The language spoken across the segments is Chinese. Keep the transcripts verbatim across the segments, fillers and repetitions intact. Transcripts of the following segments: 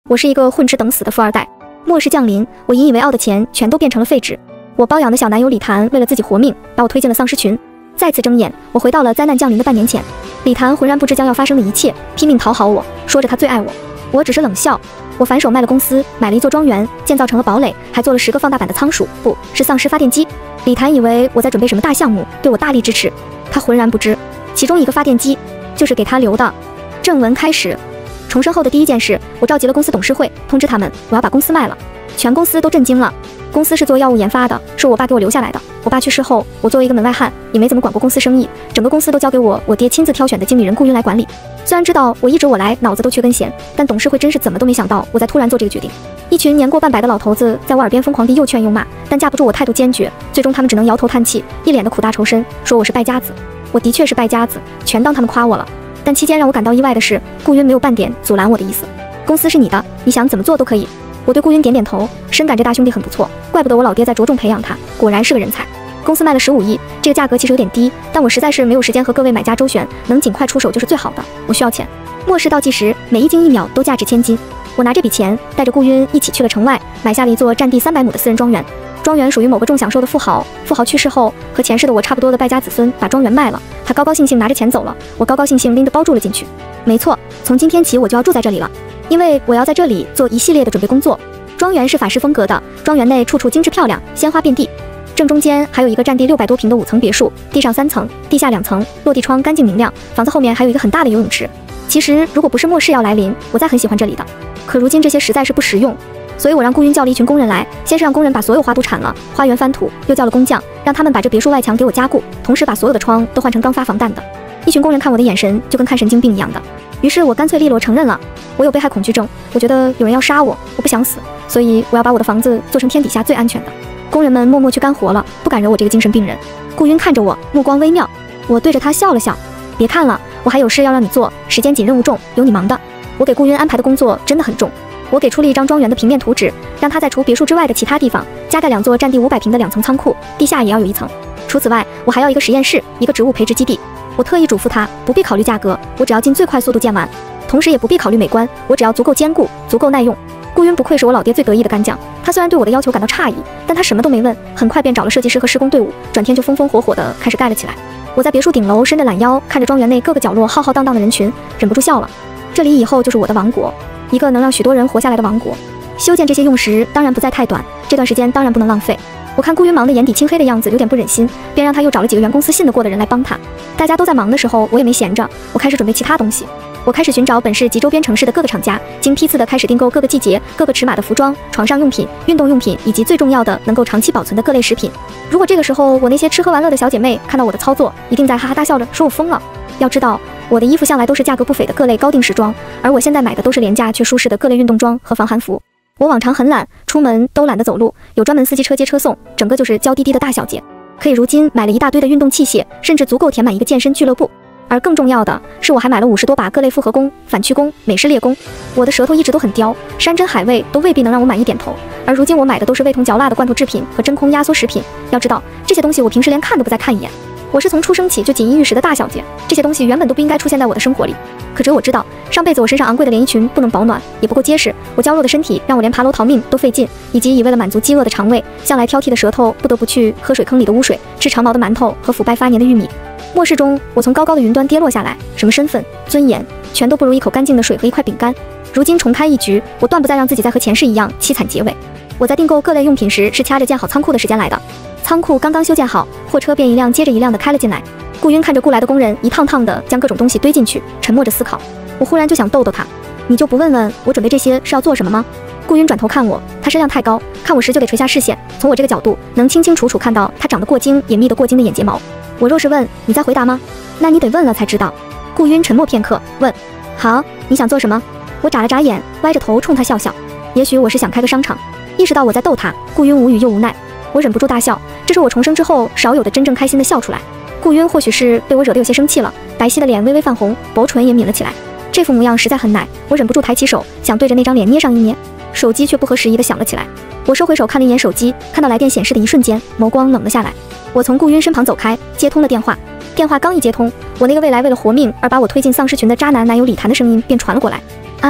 我是一个混吃等死的富二代。末世降临，我引以为傲的钱全都变成了废纸。我包养的小男友李谭为了自己活命，把我推进了丧尸群。再次睁眼，我回到了灾难降临的半年前。李谭浑然不知将要发生的一切，拼命讨好我，说着他最爱我。我只是冷笑。我反手卖了公司，买了一座庄园，建造成了堡垒，还做了十个放大版的仓鼠，不是丧尸发电机。李谭以为我在准备什么大项目，对我大力支持。他浑然不知，其中一个发电机就是给他留的。正文开始。重生后的第一件事，我召集了公司董事会，通知他们我要把公司卖了。全公司都震惊了。公司是做药物研发的，是我爸给我留下来的。我爸去世后，我作为一个门外汉，也没怎么管过公司生意，整个公司都交给我我爹亲自挑选的经理人顾云来管理。虽然知道我一直我来脑子都缺根弦，但董事会真是怎么都没想到我在突然做这个决定。一群年过半百的老头子在我耳边疯狂地又劝又骂，但架不住我态度坚决，最终他们只能摇头叹气，一脸的苦大仇深，说我是败家子。我的确是败家子，全当他们夸我了。但期间让我感到意外的是，顾云没有半点阻拦我的意思。公司是你的，你想怎么做都可以。我对顾云点点头，深感这大兄弟很不错，怪不得我老爹在着重培养他，果然是个人才。公司卖了十五亿，这个价格其实有点低，但我实在是没有时间和各位买家周旋，能尽快出手就是最好的。我需要钱。末世倒计时，每一斤一秒都价值千金。我拿这笔钱带着顾云一起去了城外，买下了一座占地三百亩的私人庄园。庄园属于某个重享受的富豪，富豪去世后，和前世的我差不多的败家子孙把庄园卖了，他高高兴兴拿着钱走了，我高高兴兴拎着包住了进去。没错，从今天起我就要住在这里了，因为我要在这里做一系列的准备工作。庄园是法式风格的，庄园内处处精致漂亮，鲜花遍地。正中间还有一个占地六百多平的五层别墅，地上三层，地下两层，落地窗干净明亮。房子后面还有一个很大的游泳池。其实如果不是末世要来临，我再很喜欢这里的，可如今这些实在是不实用。所以我让顾云叫了一群工人来，先是让工人把所有花都铲了，花园翻土，又叫了工匠，让他们把这别墅外墙给我加固，同时把所有的窗都换成刚发防弹的。一群工人看我的眼神就跟看神经病一样的，于是我干脆利落承认了，我有被害恐惧症，我觉得有人要杀我，我不想死，所以我要把我的房子做成天底下最安全的。工人们默默去干活了，不敢惹我这个精神病人。顾云看着我，目光微妙，我对着他笑了笑，别看了，我还有事要让你做，时间紧，任务重，有你忙的。我给顾云安排的工作真的很重。我给出了一张庄园的平面图纸，让他在除别墅之外的其他地方加盖两座占地五百平的两层仓库，地下也要有一层。除此外，我还要一个实验室，一个植物培植基地。我特意嘱咐他不必考虑价格，我只要尽最快速度建完，同时也不必考虑美观，我只要足够坚固，足够耐用。顾云不愧是我老爹最得意的干将，他虽然对我的要求感到诧异，但他什么都没问，很快便找了设计师和施工队伍，转天就风风火火地开始盖了起来。我在别墅顶楼伸着懒腰，看着庄园内各个角落浩浩荡荡的人群，忍不住笑了。这里以后就是我的王国，一个能让许多人活下来的王国。修建这些用时当然不再太短，这段时间当然不能浪费。我看顾云忙得眼底青黑的样子，有点不忍心，便让他又找了几个原公司信得过的人来帮他。大家都在忙的时候，我也没闲着，我开始准备其他东西。我开始寻找本市及周边城市的各个厂家，经批次的开始订购各个季节、各个尺码的服装、床上用品、运动用品，以及最重要的能够长期保存的各类食品。如果这个时候我那些吃喝玩乐的小姐妹看到我的操作，一定在哈哈大笑着说我疯了。要知道，我的衣服向来都是价格不菲的各类高定时装，而我现在买的都是廉价却舒适的各类运动装和防寒服。我往常很懒，出门都懒得走路，有专门司机车接车送，整个就是娇滴滴的大小姐。可以如今买了一大堆的运动器械，甚至足够填满一个健身俱乐部。而更重要的是，我还买了五十多把各类复合弓、反曲弓、美式猎弓。我的舌头一直都很刁，山珍海味都未必能让我满意点头。而如今我买的都是味同嚼蜡的罐头制品和真空压缩食品。要知道，这些东西我平时连看都不再看一眼。我是从出生起就锦衣玉食的大小姐，这些东西原本都不应该出现在我的生活里。可只有我知道，上辈子我身上昂贵的连衣裙不能保暖，也不够结实，我娇弱的身体让我连爬楼逃命都费劲，以及以为了满足饥饿的肠胃，向来挑剔的舌头不得不去喝水坑里的污水，吃长毛的馒头和腐败发黏的玉米。末世中，我从高高的云端跌落下来，什么身份、尊严，全都不如一口干净的水和一块饼干。如今重开一局，我断不再让自己再和前世一样凄惨结尾。我在订购各类用品时，是掐着建好仓库的时间来的。仓库刚刚修建好，货车便一辆接着一辆的开了进来。顾云看着雇来的工人一趟趟的将各种东西堆进去，沉默着思考。我忽然就想逗逗他，你就不问问我准备这些是要做什么吗？顾云转头看我，他身量太高，看我时就得垂下视线，从我这个角度能清清楚楚看到他长得过精、隐秘的过精的眼睫毛。我若是问，你再回答吗？那你得问了才知道。顾云沉默片刻，问：好，你想做什么？我眨了眨眼，歪着头冲他笑笑。也许我是想开个商场。意识到我在逗他，顾云无语又无奈。我忍不住大笑，这是我重生之后少有的真正开心的笑出来。顾云或许是被我惹得有些生气了，白皙的脸微微泛红，薄唇也抿了起来。这副模样实在很奶，我忍不住抬起手，想对着那张脸捏上一捏。手机却不合时宜地响了起来。我收回手看了一眼手机，看到来电显示的一瞬间，眸光冷了下来。我从顾云身旁走开，接通了电话。电话刚一接通，我那个未来为了活命而把我推进丧尸群的渣男男友李谭的声音便传了过来。安安，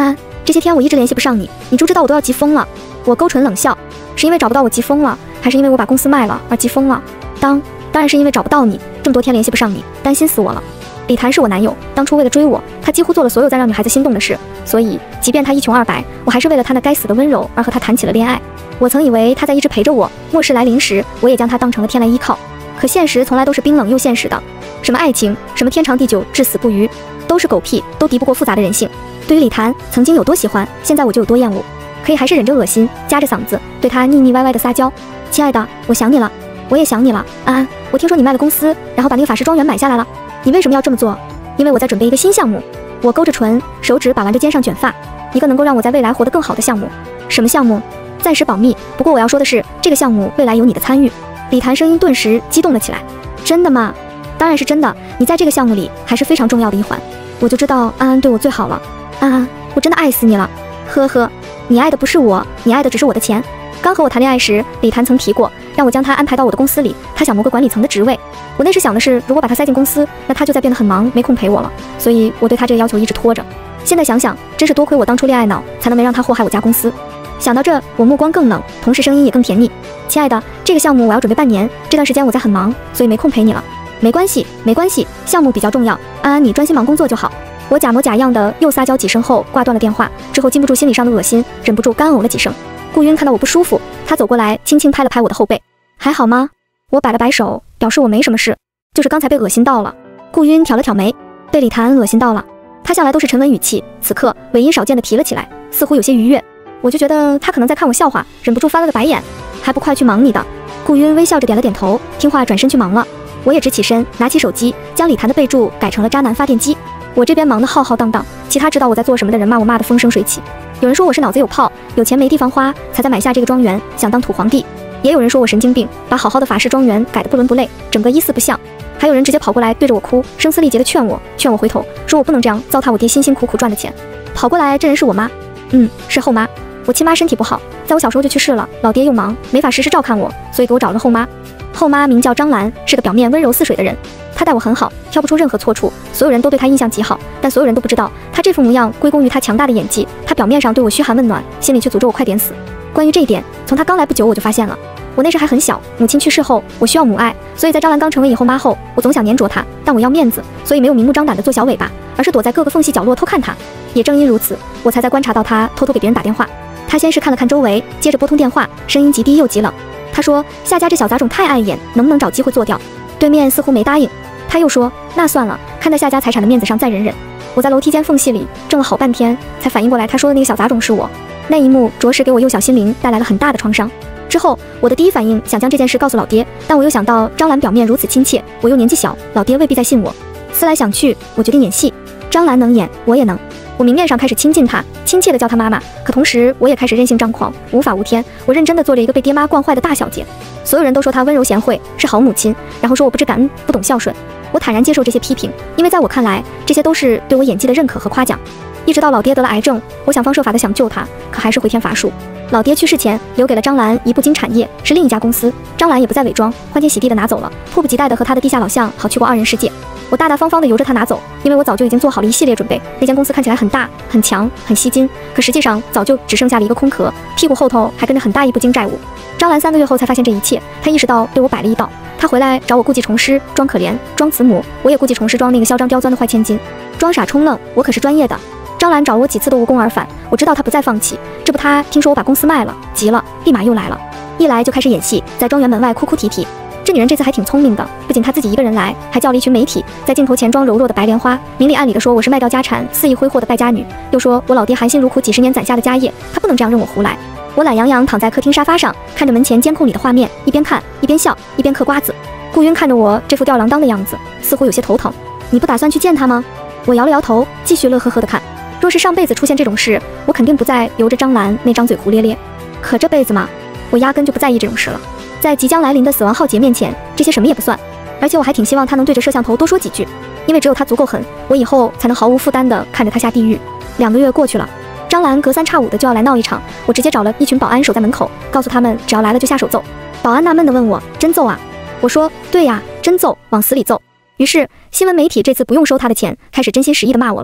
这些天我一直联系不上你，你知不知道我都要急疯了？我勾唇冷笑，是因为找不到我急疯了，还是因为我把公司卖了而急疯了？当当然是因为找不到你，这么多天联系不上你，担心死我了。李谭是我男友，当初为了追我，他几乎做了所有再让女孩子心动的事，所以即便他一穷二白，我还是为了他那该死的温柔而和他谈起了恋爱。我曾以为他在一直陪着我，末世来临时，我也将他当成了天来依靠。可现实从来都是冰冷又现实的，什么爱情，什么天长地久，至死不渝，都是狗屁，都敌不过复杂的人性。对于李谭，曾经有多喜欢，现在我就有多厌恶，可以还是忍着恶心，夹着嗓子对他腻腻歪歪的撒娇。亲爱的，我想你了，我也想你了。安安，我听说你卖了公司，然后把那个法师庄园买下来了，你为什么要这么做？因为我在准备一个新项目。我勾着唇，手指把玩着肩上卷发，一个能够让我在未来活得更好的项目。什么项目？暂时保密。不过我要说的是，这个项目未来有你的参与。李谭声音顿时激动了起来。真的吗？当然是真的，你在这个项目里还是非常重要的一环。我就知道安安对我最好了。安安，我真的爱死你了。呵呵，你爱的不是我，你爱的只是我的钱。刚和我谈恋爱时，李谭曾提过让我将他安排到我的公司里，他想谋个管理层的职位。我那时想的是，如果把他塞进公司，那他就再变得很忙，没空陪我了，所以我对他这个要求一直拖着。现在想想，真是多亏我当初恋爱脑，才能没让他祸害我家公司。想到这，我目光更冷，同时声音也更甜蜜。亲爱的，这个项目我要准备半年，这段时间我在很忙，所以没空陪你了。没关系，没关系，项目比较重要，安安你专心忙工作就好。我假模假样的又撒娇几声后挂断了电话，之后禁不住心理上的恶心，忍不住干呕了几声。顾晕看到我不舒服，他走过来轻轻拍了拍我的后背。还好吗？我摆了摆手，表示我没什么事，就是刚才被恶心到了。顾晕挑了挑眉，被李谭恶心到了。他向来都是沉稳语气，此刻尾音少见的提了起来，似乎有些愉悦。我就觉得他可能在看我笑话，忍不住翻了个白眼。还不快去忙你的！顾晕微笑着点了点头，听话转身去忙了。我也直起身，拿起手机，将李谭的备注改成了渣男发电机。我这边忙得浩浩荡荡，其他知道我在做什么的人骂我骂得风生水起。有人说我是脑子有泡，有钱没地方花，才在买下这个庄园，想当土皇帝。也有人说我神经病，把好好的法式庄园改得不伦不类，整个一丝不像。还有人直接跑过来对着我哭，声嘶力竭地劝我，劝我回头，说我不能这样糟蹋我爹辛辛苦苦赚的钱。跑过来这人是我妈，嗯，是后妈。我亲妈身体不好，在我小时候就去世了，老爹又忙，没法时时照看我，所以给我找了后妈。后妈名叫张兰，是个表面温柔似水的人，她待我很好，挑不出任何错处，所有人都对她印象极好，但所有人都不知道，她这副模样归功于她强大的演技。她表面上对我嘘寒问暖，心里却诅咒我快点死。关于这一点，从她刚来不久我就发现了。我那时还很小，母亲去世后，我需要母爱，所以在张兰刚成为以后妈后，我总想黏着她，但我要面子，所以没有明目张胆地做小尾巴，而是躲在各个缝隙角落偷看她。也正因如此，我才在观察到她偷偷给别人打电话。她先是看了看周围，接着拨通电话，声音极低又极冷。她说夏家这小杂种太碍眼，能不能找机会做掉？对面似乎没答应。她又说那算了，看在夏家财产的面子上再忍忍。我在楼梯间缝隙里怔了好半天，才反应过来她说的那个小杂种是我。那一幕着实给我幼小心灵带来了很大的创伤。之后我的第一反应想将这件事告诉老爹，但我又想到张兰表面如此亲切，我又年纪小，老爹未必再信我。思来想去，我决定演戏。张兰能演，我也能。我明面上开始亲近她，亲切地叫她妈妈，可同时我也开始任性张狂，无法无天。我认真地做着一个被爹妈惯坏的大小姐。所有人都说她温柔贤惠，是好母亲，然后说我不知感恩，不懂孝顺。我坦然接受这些批评，因为在我看来，这些都是对我演技的认可和夸奖。一直到老爹得了癌症，我想方设法的想救他，可还是回天乏术。老爹去世前留给了张兰一部金产业，是另一家公司，张兰也不再伪装，欢天喜地的拿走了，迫不及待的和他的地下老项好去过二人世界。我大大方方的由着他拿走，因为我早就已经做好了一系列准备。那间公司看起来很大很强很吸金，可实际上早就只剩下了一个空壳，屁股后头还跟着很大一部金债务。张兰三个月后才发现这一切，她意识到对我摆了一道。她回来找我故技重施，装可怜装慈母，我也故技重施装那个嚣张刁钻的坏千金，装傻充愣，我可是专业的。张兰找了我几次都无功而返，我知道她不再放弃。这不，她听说我把公司卖了，急了，立马又来了，一来就开始演戏，在庄园门外哭哭啼啼。这女人这次还挺聪明的，不仅她自己一个人来，还叫了一群媒体，在镜头前装柔弱的白莲花，明里暗里的说我是卖掉家产肆意挥霍的败家女，又说我老爹含辛茹苦几十年攒下的家业，她不能这样任我胡来。我懒洋洋躺在客厅沙发上，看着门前监控里的画面，一边看一边笑，一边嗑瓜子。顾晕看着我这副吊儿郎当的样子，似乎有些头疼。你不打算去见他吗？我摇了摇头，继续乐呵呵的看。若是上辈子出现这种事，我肯定不再由着张兰那张嘴胡咧咧。可这辈子嘛，我压根就不在意这种事了。在即将来临的死亡浩劫面前，这些什么也不算。而且我还挺希望他能对着摄像头多说几句，因为只有他足够狠，我以后才能毫无负担地看着他下地狱。两个月过去了，张兰隔三差五的就要来闹一场，我直接找了一群保安守在门口，告诉他们只要来了就下手揍。保安纳闷地问我，真揍啊？我说对呀，真揍，往死里揍。于是新闻媒体这次不用收他的钱，开始真心实意地骂我了。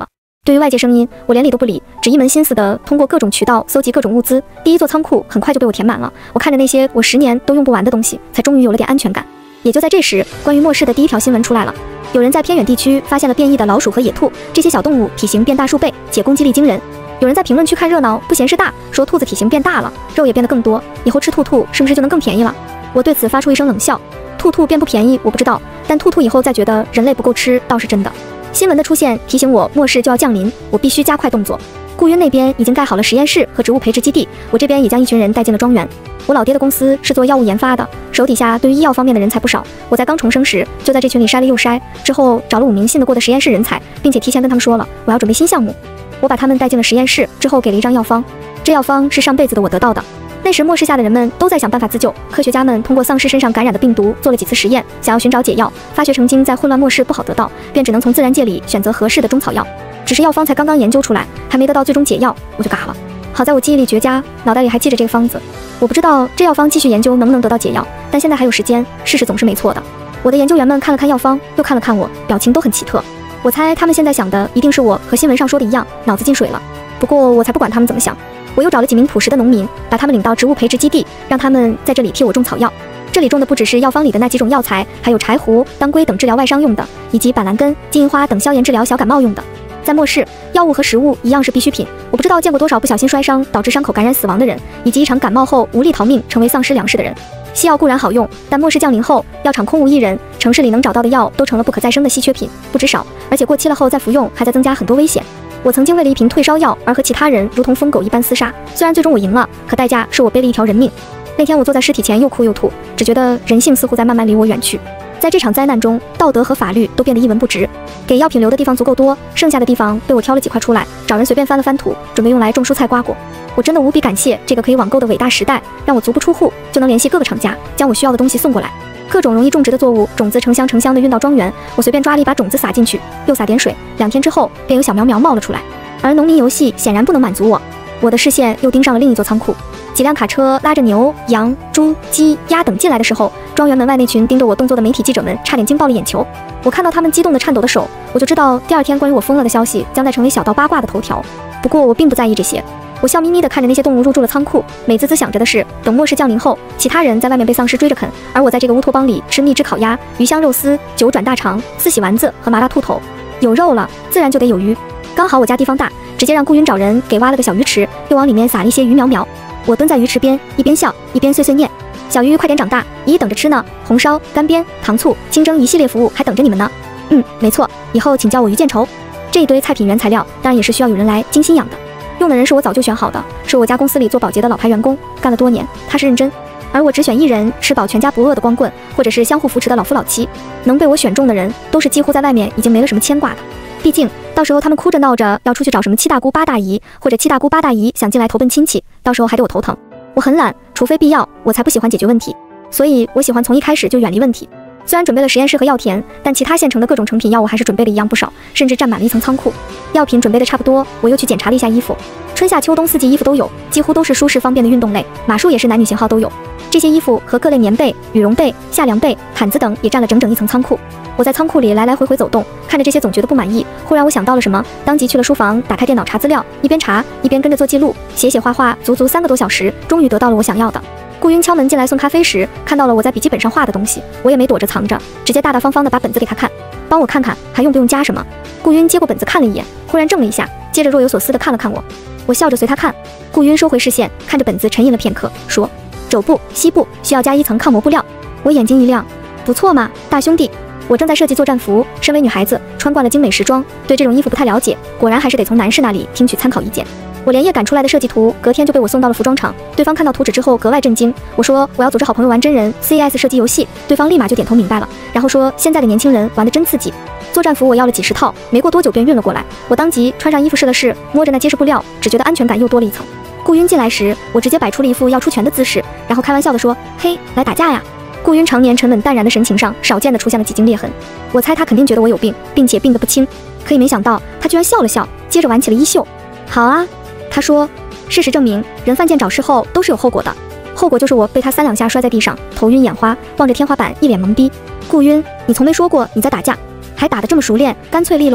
对于外界声音，我连理都不理，只一门心思的通过各种渠道搜集各种物资。第一座仓库很快就被我填满了，我看着那些我十年都用不完的东西，才终于有了点安全感。也就在这时，关于末世的第一条新闻出来了。有人在偏远地区发现了变异的老鼠和野兔，这些小动物体型变大数倍，且攻击力惊人。有人在评论区看热闹，不嫌事大，说兔子体型变大了，肉也变得更多，以后吃兔兔是不是就能更便宜了？我对此发出一声冷笑。兔兔变不便宜我不知道，但兔兔以后再觉得人类不够吃倒是真的。新闻的出现提醒我末世就要降临，我必须加快动作。顾云那边已经盖好了实验室和植物培植基地，我这边也将一群人带进了庄园。我老爹的公司是做药物研发的，手底下对于医药方面的人才不少。我在刚重生时就在这群里筛了又筛，之后找了五名信得过的实验室人才，并且提前跟他们说了我要准备新项目。我把他们带进了实验室之后，给了一张药方，这药方是上辈子的我得到的。那时末世下的人们都在想办法自救，科学家们通过丧尸身上感染的病毒做了几次实验，想要寻找解药，发觉成精在混乱末世不好得到，便只能从自然界里选择合适的中草药。只是药方才刚刚研究出来，还没得到最终解药，我就嘎了。好在我记忆力绝佳，脑袋里还记着这个方子。我不知道这药方继续研究能不能得到解药，但现在还有时间，试试总是没错的。我的研究员们看了看药方，又看了看我，表情都很奇特。我猜他们现在想的一定是我和新闻上说的一样，脑子进水了。不过我才不管他们怎么想。我又找了几名朴实的农民，把他们领到植物培植基地，让他们在这里替我种草药。这里种的不只是药方里的那几种药材，还有柴胡、当归等治疗外伤用的，以及板蓝根、金银花等消炎治疗小感冒用的。在末世，药物和食物一样是必需品。我不知道见过多少不小心摔伤导致伤口感染死亡的人，以及一场感冒后无力逃命成为丧尸粮食的人。西药固然好用，但末世降临后，药厂空无一人，城市里能找到的药都成了不可再生的稀缺品，不止少，而且过期了后再服用还在增加很多危险。我曾经为了一瓶退烧药而和其他人如同疯狗一般厮杀，虽然最终我赢了，可代价是我背了一条人命。那天我坐在尸体前又哭又吐，只觉得人性似乎在慢慢离我远去。在这场灾难中，道德和法律都变得一文不值。给药品留的地方足够多，剩下的地方被我挑了几块出来，找人随便翻了翻土，准备用来种蔬菜瓜果。我真的无比感谢这个可以网购的伟大时代，让我足不出户就能联系各个厂家，将我需要的东西送过来。各种容易种植的作物，种子成箱成箱的运到庄园，我随便抓了一把种子撒进去，又撒点水，两天之后便有小苗苗冒了出来。而农民游戏显然不能满足我，我的视线又盯上了另一座仓库。几辆卡车拉着牛、羊、猪、鸡、鸭等进来的时候，庄园门外那群盯着我动作的媒体记者们差点惊爆了眼球。我看到他们激动的颤抖的手，我就知道第二天关于我疯了的消息将在成为小道八卦的头条。不过我并不在意这些，我笑眯眯地看着那些动物入住了仓库，美滋滋想着的是，等末世降临后，其他人在外面被丧尸追着啃，而我在这个乌托邦里吃蜜汁烤鸭、鱼香肉丝、九转大肠、四喜丸子和麻辣兔头。有肉了，自然就得有鱼。刚好我家地方大，直接让顾云找人给挖了个小鱼池，又往里面撒了一些鱼苗苗。我蹲在鱼池边，一边笑一边碎碎念：小鱼快点长大，姨等着吃呢。红烧、干煸、糖醋、清蒸一系列服务还等着你们呢。嗯，没错，以后请叫我鱼见愁。这一堆菜品原材料当然也是需要有人来精心养的，用的人是我早就选好的，是我家公司里做保洁的老牌员工，干了多年，踏实认真。而我只选一人，吃饱全家不饿的光棍，或者是相互扶持的老夫老妻。能被我选中的人，都是几乎在外面已经没了什么牵挂的。毕竟到时候他们哭着闹着要出去找什么七大姑八大姨，或者七大姑八大姨想进来投奔亲戚，到时候还得我头疼。我很懒，除非必要，我才不喜欢解决问题，所以我喜欢从一开始就远离问题。虽然准备了实验室和药田，但其他现成的各种成品药物还是准备了一样不少，甚至占满了一层仓库。药品准备的差不多，我又去检查了一下衣服，春夏秋冬四季衣服都有，几乎都是舒适方便的运动类，马术也是男女型号都有。这些衣服和各类棉被、羽绒被、夏凉被、毯子等也占了整整一层仓库。我在仓库里来来回回走动，看着这些总觉得不满意。忽然我想到了什么，当即去了书房，打开电脑查资料，一边查一边跟着做记录，写写画画，足足三个多小时，终于得到了我想要的。顾云敲门进来送咖啡时，看到了我在笔记本上画的东西，我也没躲着藏着，直接大大方方的把本子给他看，帮我看看还用不用加什么。顾云接过本子看了一眼，忽然怔了一下，接着若有所思的看了看我，我笑着随他看。顾云收回视线，看着本子沉吟了片刻，说：肘部、膝部需要加一层抗磨布料。我眼睛一亮，不错嘛，大兄弟。我正在设计作战服，身为女孩子，穿惯了精美时装，对这种衣服不太了解，果然还是得从男士那里听取参考意见。我连夜赶出来的设计图，隔天就被我送到了服装厂。对方看到图纸之后格外震惊。我说我要组织好朋友玩真人 C S 射击游戏，对方立马就点头明白了，然后说现在的年轻人玩得真刺激。作战服我要了几十套，没过多久便运了过来。我当即穿上衣服试了试，摸着那结实布料，只觉得安全感又多了一层。顾云进来时，我直接摆出了一副要出拳的姿势，然后开玩笑地说：嘿，来打架呀。顾云常年沉稳淡然的神情上，少见的出现了几经裂痕。我猜他肯定觉得我有病，并且病得不轻。可以没想到，他居然笑了笑，接着挽起了衣袖。好啊，他说，事实证明，人犯贱找事后都是有后果的。后果就是我被他三两下摔在地上，头晕眼花，望着天花板，一脸懵逼。顾云，你从没说过你在打架，还打得这么熟练，干脆利落。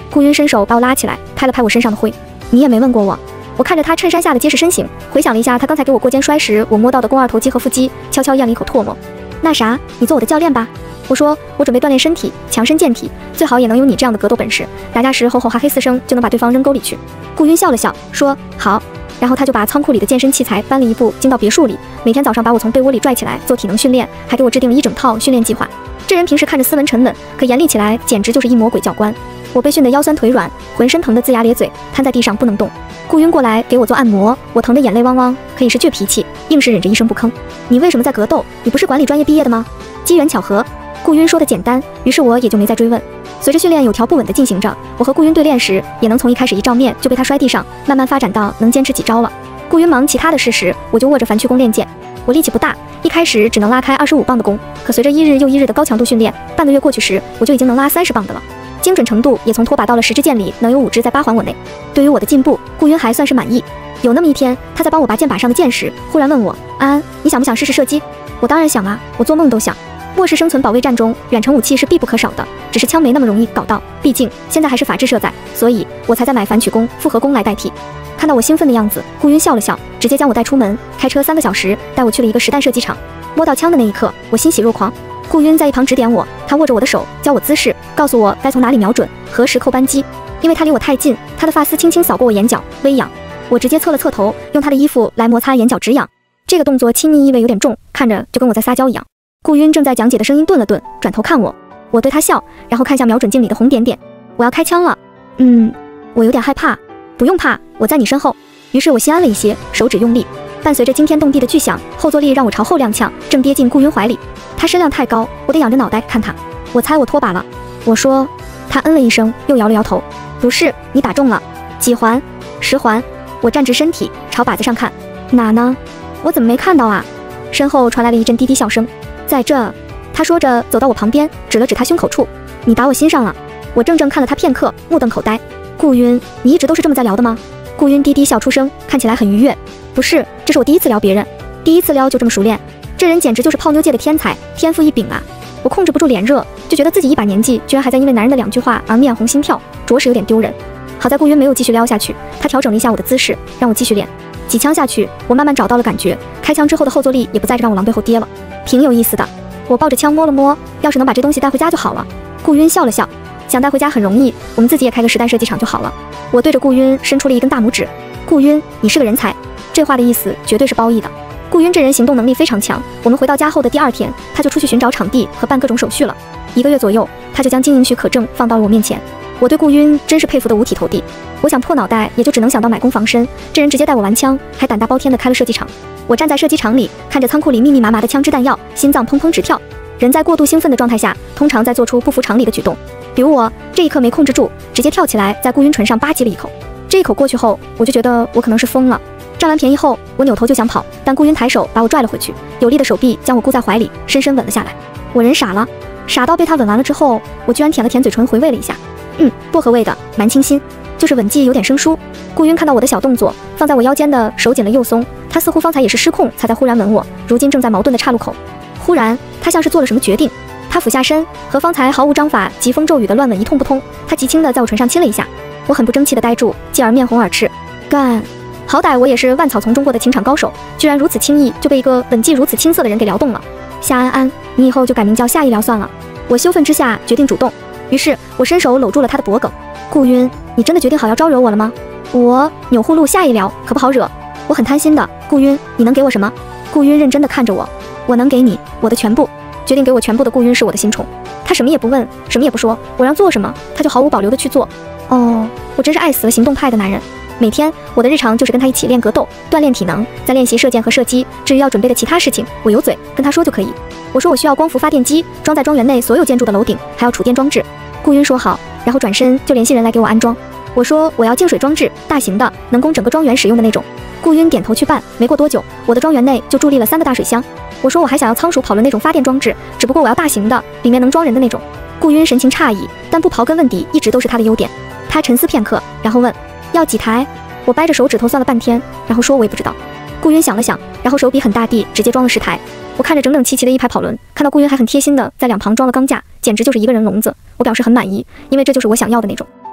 顾云伸手把我拉起来，拍了拍我身上的灰。你也没问过我。我看着他衬衫下的结实身形，回想了一下他刚才给我过肩摔时我摸到的肱二头肌和腹肌，悄悄咽了一口唾沫。那啥，你做我的教练吧。我说我准备锻炼身体，强身健体，最好也能有你这样的格斗本事，打架时吼吼哈嘿四声就能把对方扔沟里去。顾云笑了笑说好，然后他就把仓库里的健身器材搬了一步进到别墅里，每天早上把我从被窝里拽起来做体能训练，还给我制定了一整套训练计划。这人平时看着斯文沉稳，可严厉起来简直就是一魔鬼教官。我被训得腰酸腿软，浑身疼得龇牙咧嘴，瘫在地上不能动。顾云过来给我做按摩，我疼得眼泪汪汪，可以是倔脾气，硬是忍着一声不吭。你为什么在格斗？你不是管理专业毕业的吗？机缘巧合，顾云说的简单，于是我也就没再追问。随着训练有条不紊地进行着，我和顾云对练时，也能从一开始一照面就被他摔地上，慢慢发展到能坚持几招了。顾云忙其他的事时，我就握着凡躯弓练剑。我力气不大，一开始只能拉开二十五磅的弓，可随着一日又一日的高强度训练，半个月过去时，我就已经能拉三十磅的了。精准程度也从拖把到了十支箭里能有五支在八环我内。对于我的进步，顾云还算是满意。有那么一天，他在帮我拔箭靶上的箭时，忽然问我：安安，你想不想试试射击？我当然想啊，我做梦都想。末世生存保卫战中，远程武器是必不可少的，只是枪没那么容易搞到，毕竟现在还是法制社在，所以我才在买反曲弓、复合弓来代替。看到我兴奋的样子，顾云笑了笑，直接将我带出门，开车三个小时带我去了一个实弹射击场。摸到枪的那一刻，我欣喜若狂。顾云在一旁指点我，他握着我的手，教我姿势，告诉我该从哪里瞄准，何时扣扳机。因为他离我太近，他的发丝轻轻扫过我眼角，微痒。我直接侧了侧头，用他的衣服来摩擦眼角直痒。这个动作亲昵意味有点重，看着就跟我在撒娇一样。顾云正在讲解的声音顿了顿，转头看我，我对他笑，然后看向瞄准镜里的红点点。我要开枪了。嗯，我有点害怕。不用怕，我在你身后。于是我心安了一些，手指用力。伴随着惊天动地的巨响，后坐力让我朝后踉跄，正跌进顾云怀里。他身量太高，我得仰着脑袋看他。我猜我脱靶了。我说。他嗯了一声，又摇了摇头。不是，你打中了。几环？十环。我站直身体，朝靶子上看。哪呢？我怎么没看到啊？身后传来了一阵低低笑声。在这。他说着走到我旁边，指了指他胸口处。你打我心上了。我怔怔看了他片刻，目瞪口呆。顾云，你一直都是这么在聊的吗？顾云低低笑出声，看起来很愉悦。不是，这是我第一次撩别人，第一次撩就这么熟练。这人简直就是泡妞界的天才，天赋异禀啊！我控制不住脸热，就觉得自己一把年纪，居然还在因为男人的两句话而面红心跳，着实有点丢人。好在顾云没有继续撩下去，他调整了一下我的姿势，让我继续练。几枪下去，我慢慢找到了感觉，开枪之后的后坐力也不再让我狼狈后跌了，挺有意思的。我抱着枪摸了摸，要是能把这东西带回家就好了。顾云笑了笑，想带回家很容易，我们自己也开个实弹射击场就好了。我对着顾云伸出了一根大拇指。顾云，你是个人才。这话的意思绝对是褒义的。顾云这人行动能力非常强，我们回到家后的第二天，他就出去寻找场地和办各种手续了。一个月左右，他就将经营许可证放到了我面前。我对顾云真是佩服得五体投地。我想破脑袋也就只能想到买弓防身，这人直接带我玩枪，还胆大包天的开了射击场。我站在射击场里，看着仓库里密密麻麻的枪支弹药，心脏砰砰直跳。人在过度兴奋的状态下，通常在做出不符常理的举动，比如我这一刻没控制住，直接跳起来在顾云唇上吧唧了一口。这一口过去后，我就觉得我可能是疯了。占完便宜后，我扭头就想跑，但顾云抬手把我拽了回去，有力的手臂将我箍在怀里，深深吻了下来。我人傻了，傻到被他吻完了之后，我居然舔了舔嘴唇，回味了一下，嗯，薄荷味的，蛮清新，就是吻技有点生疏。顾云看到我的小动作，放在我腰间的手紧了又松，他似乎方才也是失控，才在忽然吻我，如今正在矛盾的岔路口。忽然，他像是做了什么决定，他俯下身，和方才毫无章法、疾风骤雨的乱吻一通不通。他极轻的在我唇上亲了一下，我很不争气的呆住，继而面红耳赤。干！好歹我也是万草丛中过的情场高手，居然如此轻易就被一个吻技如此青涩的人给撩动了。夏安安，你以后就改名叫夏一撩算了。我羞愤之下决定主动，于是我伸手搂住了他的脖颈。顾云，你真的决定好要招惹我了吗？我钮祜禄夏一撩可不好惹，我很贪心的。顾云，你能给我什么？顾云认真的看着我，我能给你我的全部。决定给我全部的顾云是我的新宠，他什么也不问，什么也不说，我让做什么他就毫无保留的去做。哦，我真是爱死了行动派的男人。每天我的日常就是跟他一起练格斗，锻炼体能，再练习射箭和射击。至于要准备的其他事情，我有嘴跟他说就可以。我说我需要光伏发电机，装在庄园内所有建筑的楼顶，还要储电装置。顾云说好，然后转身就联系人来给我安装。我说我要净水装置，大型的，能供整个庄园使用的那种。顾云点头去办。没过多久，我的庄园内就伫立了三个大水箱。我说我还想要仓鼠跑轮那种发电装置，只不过我要大型的，里面能装人的那种。顾云神情诧异，但不刨根问底一直都是他的优点。他沉思片刻，然后问要几台？我掰着手指头算了半天，然后说我也不知道。顾云想了想，然后手笔很大地直接装了十台。我看着整整齐齐的一排跑轮，看到顾云还很贴心的在两旁装了钢架，简直就是一个人笼子。我表示很满意，因为这就是我想要的那种。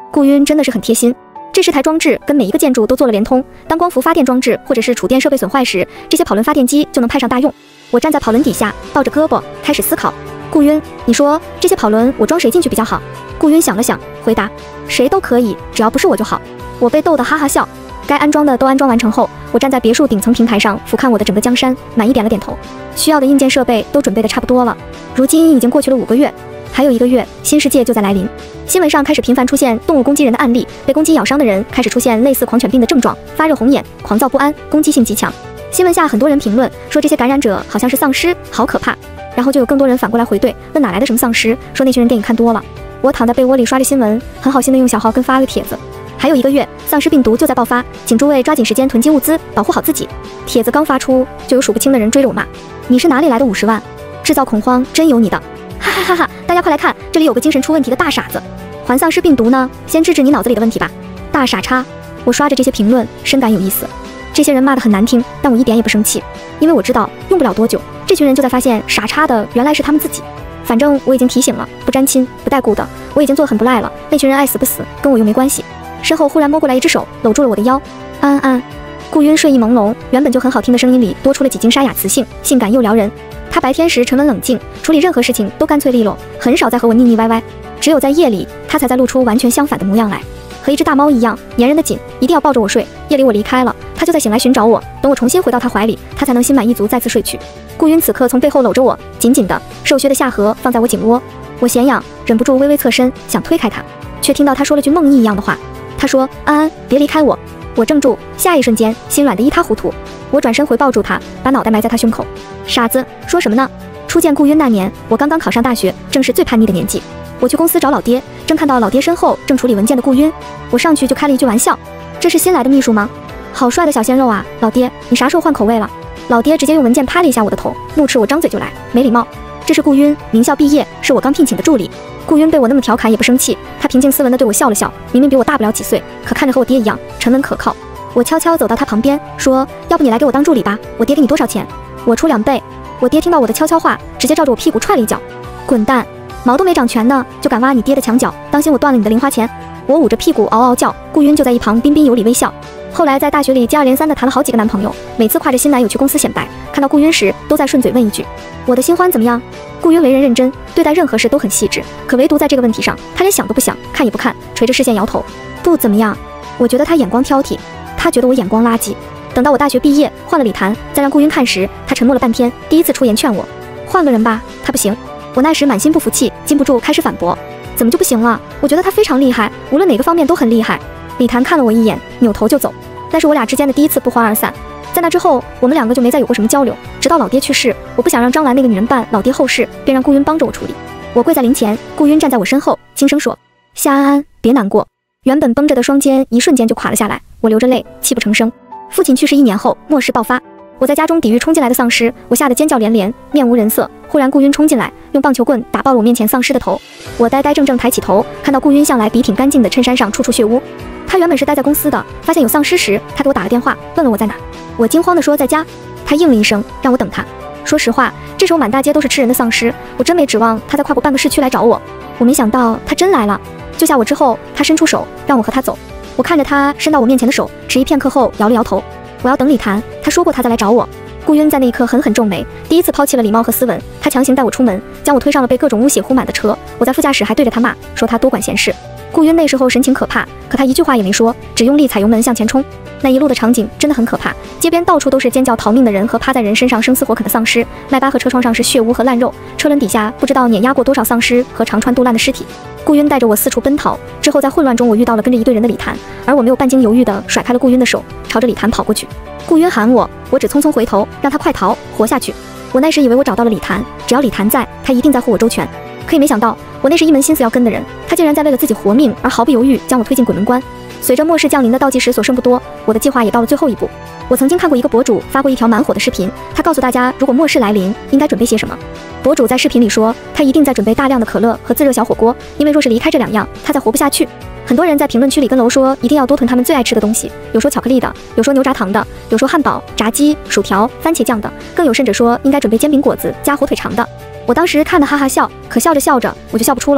顾晕真的是很贴心。这十台装置跟每一个建筑都做了联通，当光伏发电装置或者是储电设备损坏时，这些跑轮发电机就能派上大用。我站在跑轮底下，抱着胳膊开始思考。顾晕，你说这些跑轮我装谁进去比较好？顾晕想了想，回答：谁都可以，只要不是我就好。我被逗得哈哈笑。该安装的都安装完成后，我站在别墅顶层平台上俯瞰我的整个江山，满意点了点头。需要的硬件设备都准备的差不多了。如今已经过去了五个月，还有一个月，新世界就在来临。新闻上开始频繁出现动物攻击人的案例，被攻击咬伤的人开始出现类似狂犬病的症状，发热红眼，狂躁不安，攻击性极强。新闻下很多人评论说这些感染者好像是丧尸，好可怕。然后就有更多人反过来回怼，问哪来的什么丧尸，说那群人电影看多了。我躺在被窝里刷着新闻，很好心的用小号跟发了个帖子。还有一个月，丧尸病毒就在爆发，请诸位抓紧时间囤积物资，保护好自己。帖子刚发出，就有数不清的人追着我骂：你是哪里来的五十万？制造恐慌真有你的！哈哈哈哈！大家快来看，这里有个精神出问题的大傻子。还丧尸病毒呢？先治治你脑子里的问题吧！大傻叉！我刷着这些评论，深感有意思。这些人骂得很难听，但我一点也不生气，因为我知道用不了多久，这群人就在发现傻叉的原来是他们自己。反正我已经提醒了，不沾亲不带故的，我已经做得很不赖了。那群人爱死不死，跟我又没关系。身后忽然摸过来一只手，搂住了我的腰。安安安。顾晕睡意朦胧，原本就很好听的声音里多出了几经沙哑磁性，性感又撩人。他白天时沉稳冷静，处理任何事情都干脆利落，很少再和我腻腻歪歪。只有在夜里，他才在露出完全相反的模样来，和一只大猫一样粘人的紧，一定要抱着我睡。夜里我离开了，他就在醒来寻找我，等我重新回到他怀里，他才能心满意足再次睡去。顾晕此刻从背后搂着我，紧紧的，瘦削的下颌放在我颈窝。我嫌痒，忍不住微微侧身想推开他，却听到他说了句梦呓一样的话。他说：安安，别离开我。我怔住，下一瞬间心软得一塌糊涂。我转身回抱住他，把脑袋埋在他胸口。傻子，说什么呢？初见顾晕那年，我刚刚考上大学，正是最叛逆的年纪。我去公司找老爹，正看到老爹身后正处理文件的顾晕，我上去就开了一句玩笑：这是新来的秘书吗？好帅的小鲜肉啊！老爹，你啥时候换口味了？老爹直接用文件拍了一下我的头，怒斥我张嘴就来，没礼貌。这是顾晕，名校毕业，是我刚聘请的助理。顾晕被我那么调侃也不生气，他平静斯文地对我笑了笑，明明比我大不了几岁，可看着和我爹一样沉稳可靠。我悄悄走到他旁边，说：要不你来给我当助理吧，我爹给你多少钱？我出两倍。我爹听到我的悄悄话，直接照着我屁股踹了一脚。滚蛋，毛都没长全呢，就敢挖你爹的墙角，当心我断了你的零花钱。我捂着屁股嗷嗷叫，顾晕就在一旁彬彬有礼微笑。后来在大学里接二连三地谈了好几个男朋友，每次挎着新男友去公司显摆，看到顾晕时都在顺嘴问一句：我的新欢怎么样？顾晕为人认真，对待任何事都很细致，可唯独在这个问题上，他连想都不想，看也不看，垂着视线摇头，不怎么样。我觉得他眼光挑剔，他觉得我眼光垃圾。等到我大学毕业换了礼坛，再让顾晕看时，他沉默了半天，第一次出言劝我换个人吧，他不行。我那时满心不服气，禁不住开始反驳：怎么就不行了？我觉得他非常厉害，无论哪个方面都很厉害。礼坛看了我一眼，扭头就走。那是我俩之间的第一次不欢而散。在那之后，我们两个就没再有过什么交流。直到老爹去世，我不想让张兰那个女人办老爹后事，便让顾晕帮着我处理。我跪在灵前，顾晕站在我身后，轻声说：夏安安，别难过。原本绷着的双肩一瞬间就垮了下来，我流着泪，泣不成声。父亲去世一年后，末世爆发，我在家中抵御冲进来的丧尸，我吓得尖叫连连，面无人色。忽然顾晕冲进来，用棒球棍打爆了我面前丧尸的头。我呆呆怔怔抬起头，看到顾晕向来笔挺干净的衬衫上处处血污。他原本是待在公司的，发现有丧尸时，他给我打了电话，问了我在哪。我惊慌地说在家。他应了一声，让我等他。说实话，这时候满大街都是吃人的丧尸，我真没指望他再跨过半个市区来找我。我没想到他真来了。救下我之后，他伸出手让我和他走。我看着他伸到我面前的手，迟疑片刻后摇了摇头。我要等礼谈，他说过他再来找我。顾晕在那一刻狠狠皱眉，第一次抛弃了礼貌和斯文，他强行带我出门，将我推上了被各种污血糊满的车。我在副驾驶还对着他骂，说他多管闲事。顾晕那时候神情可怕，可他一句话也没说，只用力踩油门向前冲。那一路的场景真的很可怕，街边到处都是尖叫逃命的人和趴在人身上生撕活啃的丧尸，迈巴和车窗上是血污和烂肉，车轮底下不知道碾压过多少丧尸和肠穿肚烂的尸体。顾晕带着我四处奔逃，之后在混乱中我遇到了跟着一队人的礼坛，而我没有半经犹豫地甩开了顾晕的手，朝着礼坛跑过去。顾晕喊我，我只匆匆回头，让他快逃，活下去。我那时以为我找到了礼坛，只要礼坛在，他一定在护我周全。可以没想到，我那是一门心思要跟的人，他竟然在为了自己活命而毫不犹豫将我推进鬼门关。随着末世降临的倒计时所剩不多，我的计划也到了最后一步。我曾经看过一个博主发过一条蛮火的视频，他告诉大家，如果末世来临，应该准备些什么。博主在视频里说，他一定在准备大量的可乐和自热小火锅，因为若是离开这两样，他才活不下去。很多人在评论区里跟楼说，一定要多囤他们最爱吃的东西，有说巧克力的，有说牛轧糖的，有说汉堡、炸鸡、薯条、番茄酱的，更有甚者说应该准备煎饼果子加火腿肠的。我当时看得哈哈笑，可笑着笑着我就笑不出了。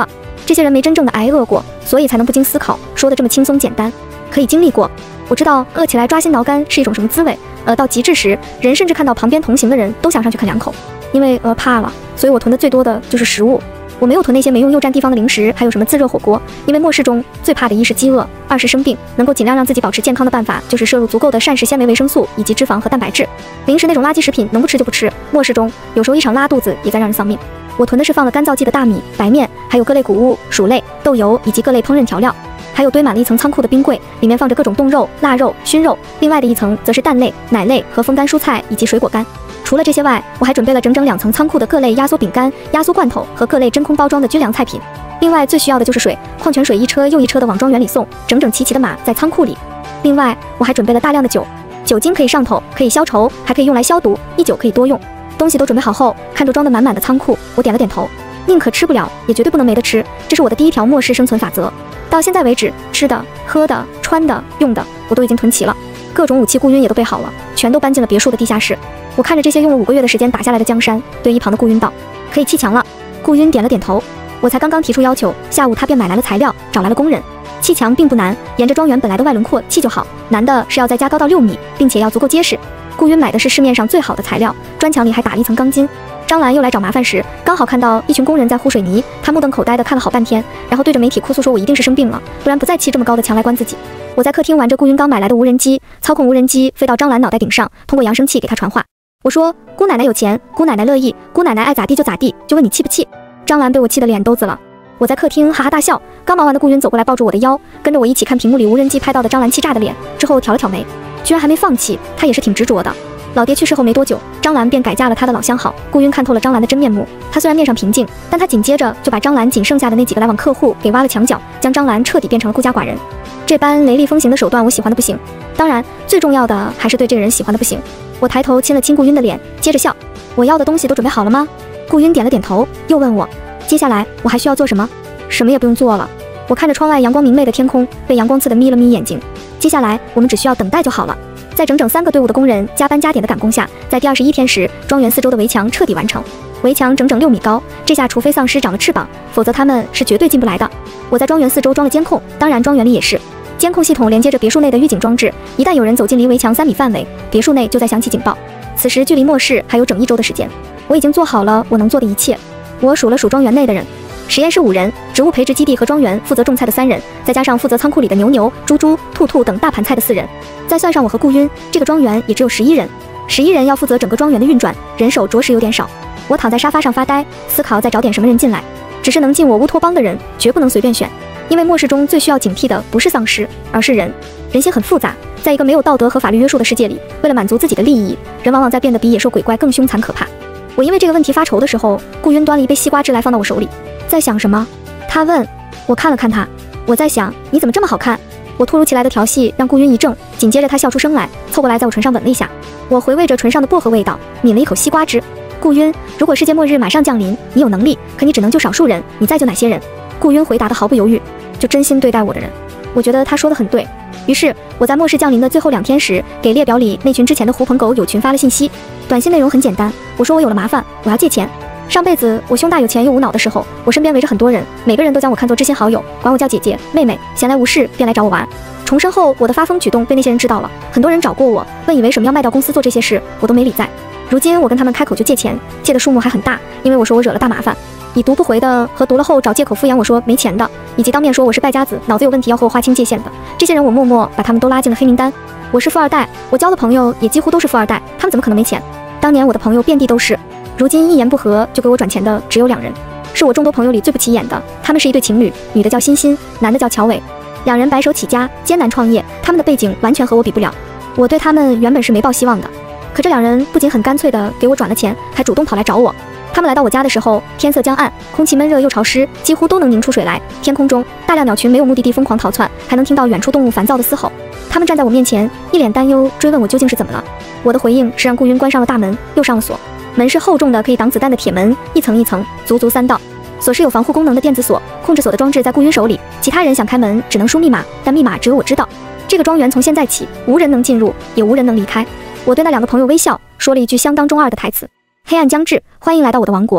这些人没真正的挨饿过，所以才能不经思考说的这么轻松简单。可以经历过，我知道饿起来抓心挠肝是一种什么滋味。呃，到极致时，人甚至看到旁边同行的人都想上去啃两口。因为饿怕了，所以我囤的最多的就是食物。我没有囤那些没用又占地方的零食，还有什么自热火锅。因为末世中最怕的一是饥饿，二是生病。能够尽量让自己保持健康的办法，就是摄入足够的膳食纤维、维生素以及脂肪和蛋白质。零食那种垃圾食品能不吃就不吃。末世中有时候一场拉肚子也在让人丧命。我囤的是放了干燥剂的大米、白面，还有各类谷物、薯类、豆油以及各类烹饪调料。还有堆满了一层仓库的冰柜，里面放着各种冻肉、腊肉、熏肉。另外的一层则是蛋类、奶类和风干蔬菜以及水果干。除了这些外，我还准备了整整两层仓库的各类压缩饼干、压缩罐头和各类真空包装的军粮菜品。另外最需要的就是水，矿泉水一车又一车的往庄园里送，整整齐齐的码在仓库里。另外我还准备了大量的酒，酒精可以上头，可以消愁，还可以用来消毒，一酒可以多用。东西都准备好后，看着装得满满的仓库，我点了点头。宁可吃不了，也绝对不能没得吃，这是我的第一条末世生存法则。到现在为止，吃的、喝的、穿的、用的，我都已经囤齐了。各种武器顾晕也都备好了，全都搬进了别墅的地下室。我看着这些用了五个月的时间打下来的江山，对一旁的顾晕道：“可以砌墙了。”顾晕点了点头。我才刚刚提出要求，下午他便买来了材料，找来了工人。砌墙并不难，沿着庄园本来的外轮廓砌就好，难的是要再加高到六米，并且要足够结实。顾晕买的是市面上最好的材料，砖墙里还打了一层钢筋。张兰又来找麻烦时，刚好看到一群工人在糊水泥，他目瞪口呆地看了好半天，然后对着媒体哭诉说：“我一定是生病了，不然不再砌这么高的墙来关自己。”我在客厅玩着顾晕刚买来的无人机，操控无人机飞到张兰脑袋顶上，通过扬声器给她传话。我说：“姑奶奶有钱，姑奶奶乐意，姑奶奶爱咋地就咋地，就问你气不气？”张兰被我气得脸都紫了。我在客厅哈哈大笑，刚忙完的顾晕走过来抱住我的腰，跟着我一起看屏幕里无人机拍到的张兰气炸的脸，之后挑了挑眉，居然还没放弃，她也是挺执着的。老爹去世后没多久，张兰便改嫁了他的老相好。顾晕看透了张兰的真面目，他虽然面上平静，但他紧接着就把张兰仅剩下的那几个来往客户给挖了墙角，将张兰彻底变成了孤家寡人。这般雷厉风行的手段我喜欢的不行，当然最重要的还是对这个人喜欢的不行。我抬头亲了亲顾晕的脸，接着笑：“我要的东西都准备好了吗？”顾晕点了点头，又问我：“接下来我还需要做什么？”“什么也不用做了。”我看着窗外阳光明媚的天空，被阳光刺得眯了眯眼睛。接下来我们只需要等待就好了。在整整三个队伍的工人加班加点的赶工下，在第二十一天时，庄园四周的围墙彻底完成。围墙整整六米高，这下除非丧尸长了翅膀，否则他们是绝对进不来的。我在庄园四周装了监控，当然庄园里也是。监控系统连接着别墅内的预警装置，一旦有人走进离围墙三米范围，别墅内就在响起警报。此时距离末世还有整一周的时间，我已经做好了我能做的一切。我数了数庄园内的人。实验室五人，植物培植基地和庄园负责种菜的三人，再加上负责仓库里的牛牛、猪猪、兔兔等大盘菜的四人，再算上我和顾晕，这个庄园也只有十一人。十一人要负责整个庄园的运转，人手着实有点少。我躺在沙发上发呆，思考再找点什么人进来。只是能进我乌托邦的人，绝不能随便选，因为末世中最需要警惕的不是丧尸，而是人。人心很复杂，在一个没有道德和法律约束的世界里，为了满足自己的利益，人往往在变得比野兽鬼怪更凶残可怕。我因为这个问题发愁的时候，顾晕端了一杯西瓜汁来放到我手里。在想什么？他问。我看了看他，我在想你怎么这么好看。我突如其来的调戏让顾晕一怔，紧接着他笑出声来，凑过来在我唇上吻了一下。我回味着唇上的薄荷味道，抿了一口西瓜汁。顾晕，如果世界末日马上降临，你有能力，可你只能救少数人，你再救哪些人？顾晕回答的毫不犹豫，就真心对待我的人。我觉得他说的很对。于是我在末世降临的最后两天时，给列表里那群之前的狐朋狗友群发了信息。短信内容很简单，我说我有了麻烦，我要借钱。上辈子我胸大有钱又无脑的时候，我身边围着很多人，每个人都将我看作知心好友，管我叫姐姐、妹妹，闲来无事便来找我玩。重生后，我的发疯举动被那些人知道了，很多人找过我，问以为什么要卖掉公司做这些事，我都没理在。如今我跟他们开口就借钱，借的数目还很大，因为我说我惹了大麻烦。已读不回的和读了后找借口敷衍我说没钱的，以及当面说我是败家子，脑子有问题要和我划清界限的，这些人我默默把他们都拉进了黑名单。我是富二代，我交的朋友也几乎都是富二代，他们怎么可能没钱？当年我的朋友遍地都是。如今一言不合就给我转钱的只有两人，是我众多朋友里最不起眼的。他们是一对情侣，女的叫欣欣，男的叫乔伟。两人白手起家，艰难创业，他们的背景完全和我比不了。我对他们原本是没抱希望的，可这两人不仅很干脆的给我转了钱，还主动跑来找我。他们来到我家的时候，天色将暗，空气闷热又潮湿，几乎都能凝出水来。天空中大量鸟群没有目的地疯狂逃窜，还能听到远处动物烦躁的嘶吼。他们站在我面前，一脸担忧，追问我究竟是怎么了。我的回应是让顾晕关上了大门，又上了锁。门是厚重的可以挡子弹的铁门，一层一层，足足三道。锁是有防护功能的电子锁，控制锁的装置在顾晕手里，其他人想开门只能输密码，但密码只有我知道。这个庄园从现在起无人能进入，也无人能离开。我对那两个朋友微笑，说了一句相当中二的台词：黑暗将至，欢迎来到我的王国。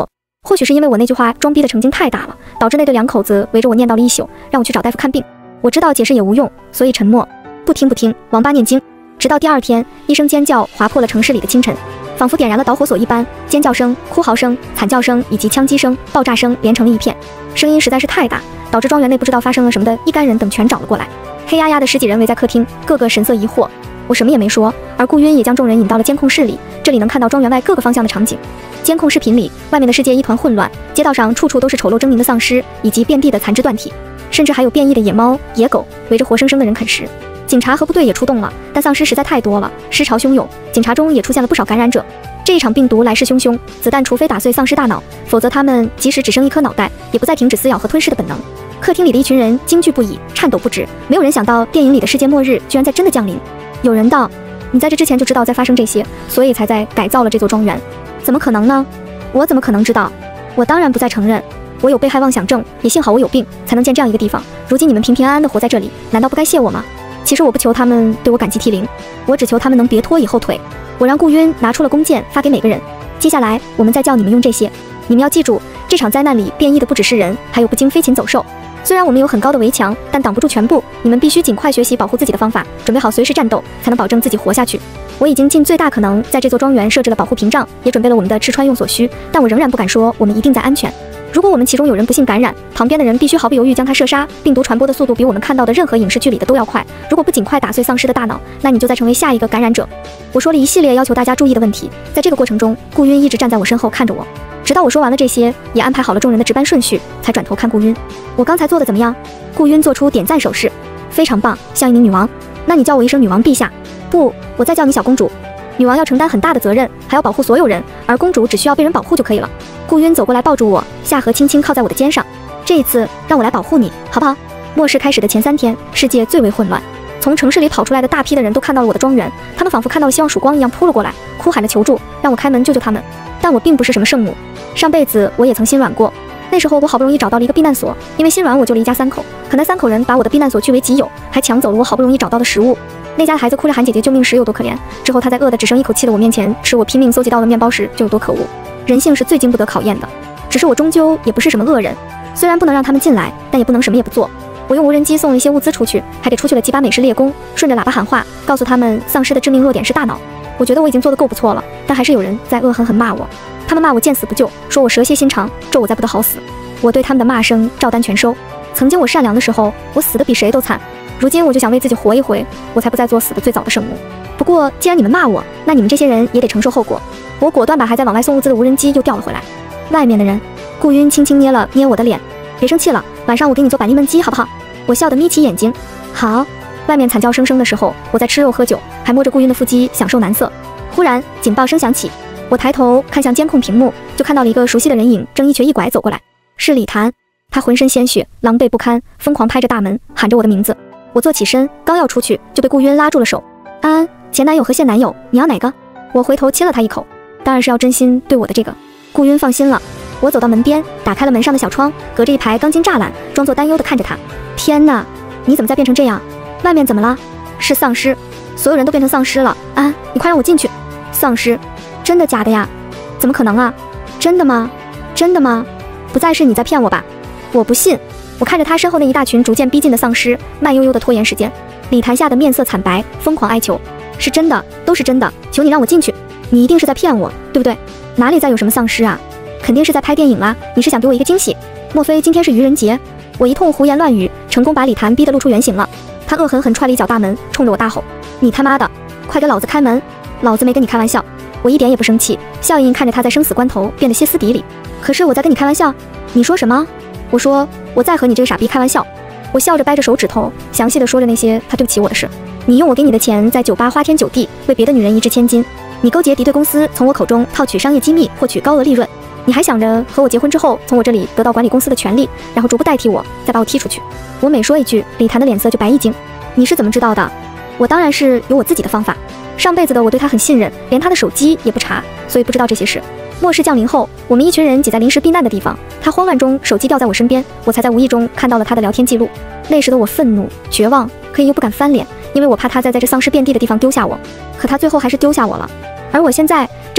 或许是因为我那句话装逼的成绩太大了，导致那对两口子围着我念叨了一宿，让我去找大夫看病。我知道解释也无用，所以沉默，不听不听，王八念经。直到第二天，一声尖叫划破了城市里的清晨，仿佛点燃了导火索一般，尖叫声、哭嚎声、惨叫声以及枪击声、爆炸声连成了一片，声音实在是太大，导致庄园内不知道发生了什么的一干人等全找了过来。黑压压的十几人围在客厅，个个神色疑惑。我什么也没说，而顾晕也将众人引到了监控室里，这里能看到庄园外各个方向的场景。监控视频里，外面的世界一团混乱，街道上处处都是丑陋狰狞的丧尸，以及遍地的残肢断体，甚至还有变异的野猫、野狗围着活生生的人啃食。警察和部队也出动了，但丧尸实在太多了，尸潮汹涌，警察中也出现了不少感染者。这一场病毒来势汹汹，子弹除非打碎丧尸大脑，否则他们即使只剩一颗脑袋，也不再停止撕咬和吞噬的本能。客厅里的一群人惊惧不已，颤抖不止，没有人想到电影里的世界末日居然在真的降临。有人道：“你在这之前就知道在发生这些，所以才在改造了这座庄园。”怎么可能呢？我怎么可能知道？我当然不再承认。我有被害妄想症，也幸好我有病，才能建这样一个地方。如今你们平平安安的活在这里，难道不该谢我吗？其实我不求他们对我感激涕零，我只求他们能别拖以后腿。我让顾晕拿出了弓箭，发给每个人。接下来我们再叫你们用这些。你们要记住，这场灾难里变异的不只是人，还有不经飞禽走兽。虽然我们有很高的围墙，但挡不住全部。你们必须尽快学习保护自己的方法，准备好随时战斗，才能保证自己活下去。我已经尽最大可能在这座庄园设置了保护屏障，也准备了我们的吃穿用所需，但我仍然不敢说我们一定在安全。如果我们其中有人不幸感染，旁边的人必须毫不犹豫将他射杀，病毒传播的速度比我们看到的任何影视剧里的都要快。如果不尽快打碎丧尸的大脑，那你就再成为下一个感染者。我说了一系列要求大家注意的问题，在这个过程中，顾晕一直站在我身后看着我，直到我说完了这些，也安排好了众人的值班顺序，才转头看顾晕。我刚才做的怎么样？顾晕做出点赞手势，非常棒，像一名女王。那你叫我一声女王陛下。不，我再叫你小公主。女王要承担很大的责任，还要保护所有人，而公主只需要被人保护就可以了。顾晕走过来抱住我，下颌轻轻靠在我的肩上。这一次让我来保护你，好不好？末世开始的前三天，世界最为混乱。从城市里跑出来的大批的人都看到了我的庄园，他们仿佛看到了希望曙光一样扑了过来，哭喊着求助，让我开门救救他们。但我并不是什么圣母，上辈子我也曾心软过。那时候我好不容易找到了一个避难所，因为心软我救了一家三口，可那三口人把我的避难所据为己有，还抢走了我好不容易找到的食物。那家的孩子哭着喊姐姐救命时有多可怜，之后他在饿得只剩一口气的我面前吃我拼命搜集到的面包时就有多可恶。人性是最经不得考验的，只是我终究也不是什么恶人，虽然不能让他们进来，但也不能什么也不做。我用无人机送了一些物资出去，还给出去了几把美式猎弓，顺着喇叭喊话，告诉他们丧尸的致命弱点是大脑。我觉得我已经做得够不错了，但还是有人在恶狠狠骂我。他们骂我见死不救，说我蛇蝎心肠，咒我再不得好死。我对他们的骂声照单全收。曾经我善良的时候，我死得比谁都惨，如今我就想为自己活一回，我才不再做死得最早的圣母。不过既然你们骂我，那你们这些人也得承受后果。我果断把还在往外送物资的无人机又调了回来。外面的人，顾晕轻轻捏了捏我的脸，别生气了，晚上我给你做板栗焖鸡好不好？我笑得眯起眼睛，好。外面惨叫声声的时候，我在吃肉喝酒，还摸着顾晕的腹肌享受男色。忽然警报声响起，我抬头看向监控屏幕，就看到了一个熟悉的人影正一瘸一拐走过来，是李谭。他浑身鲜血，狼狈不堪，疯狂拍着大门，喊着我的名字。我坐起身，刚要出去，就被顾晕拉住了手。安安，前男友和现男友，你要哪个？我回头亲了他一口，当然是要真心对我的这个。顾晕放心了。我走到门边，打开了门上的小窗，隔着一排钢筋栅栏，装作担忧地看着他。天哪，你怎么再变成这样？外面怎么了？是丧尸，所有人都变成丧尸了。安安，你快让我进去。丧尸？真的假的呀？怎么可能啊？真的吗？真的吗？不再是你在骗我吧？我不信。我看着他身后那一大群逐渐逼近的丧尸，慢悠悠地拖延时间。李谭吓得面色惨白，疯狂哀求：是真的，都是真的，求你让我进去。你一定是在骗我，对不对？哪里再有什么丧尸啊？肯定是在拍电影啦，你是想给我一个惊喜？莫非今天是愚人节？我一通胡言乱语，成功把李谭逼得露出原形了。他恶狠狠踹了一脚大门，冲着我大吼：你他妈的，快给老子开门！老子没跟你开玩笑。我一点也不生气，笑意看着他在生死关头变得歇斯底里。可是我在跟你开玩笑。你说什么？我说我在和你这个傻逼开玩笑。我笑着掰着手指头，详细的说着那些他对不起我的事。你用我给你的钱在酒吧花天酒地，为别的女人一掷千金。你勾结敌对公司，从我口中套取商业机密，获取高额利润。你还想着和我结婚之后，从我这里得到管理公司的权利，然后逐步代替我，再把我踢出去。我每说一句，李谭的脸色就白一惊。你是怎么知道的？我当然是有我自己的方法。上辈子的我对他很信任，连他的手机也不查，所以不知道这些事。末世降临后，我们一群人挤在临时避难的地方，他慌乱中手机掉在我身边，我才在无意中看到了他的聊天记录。那时的我愤怒、绝望，可以又不敢翻脸，因为我怕他再在这丧尸遍地的地方丢下我。可他最后还是丢下我了。而我现在正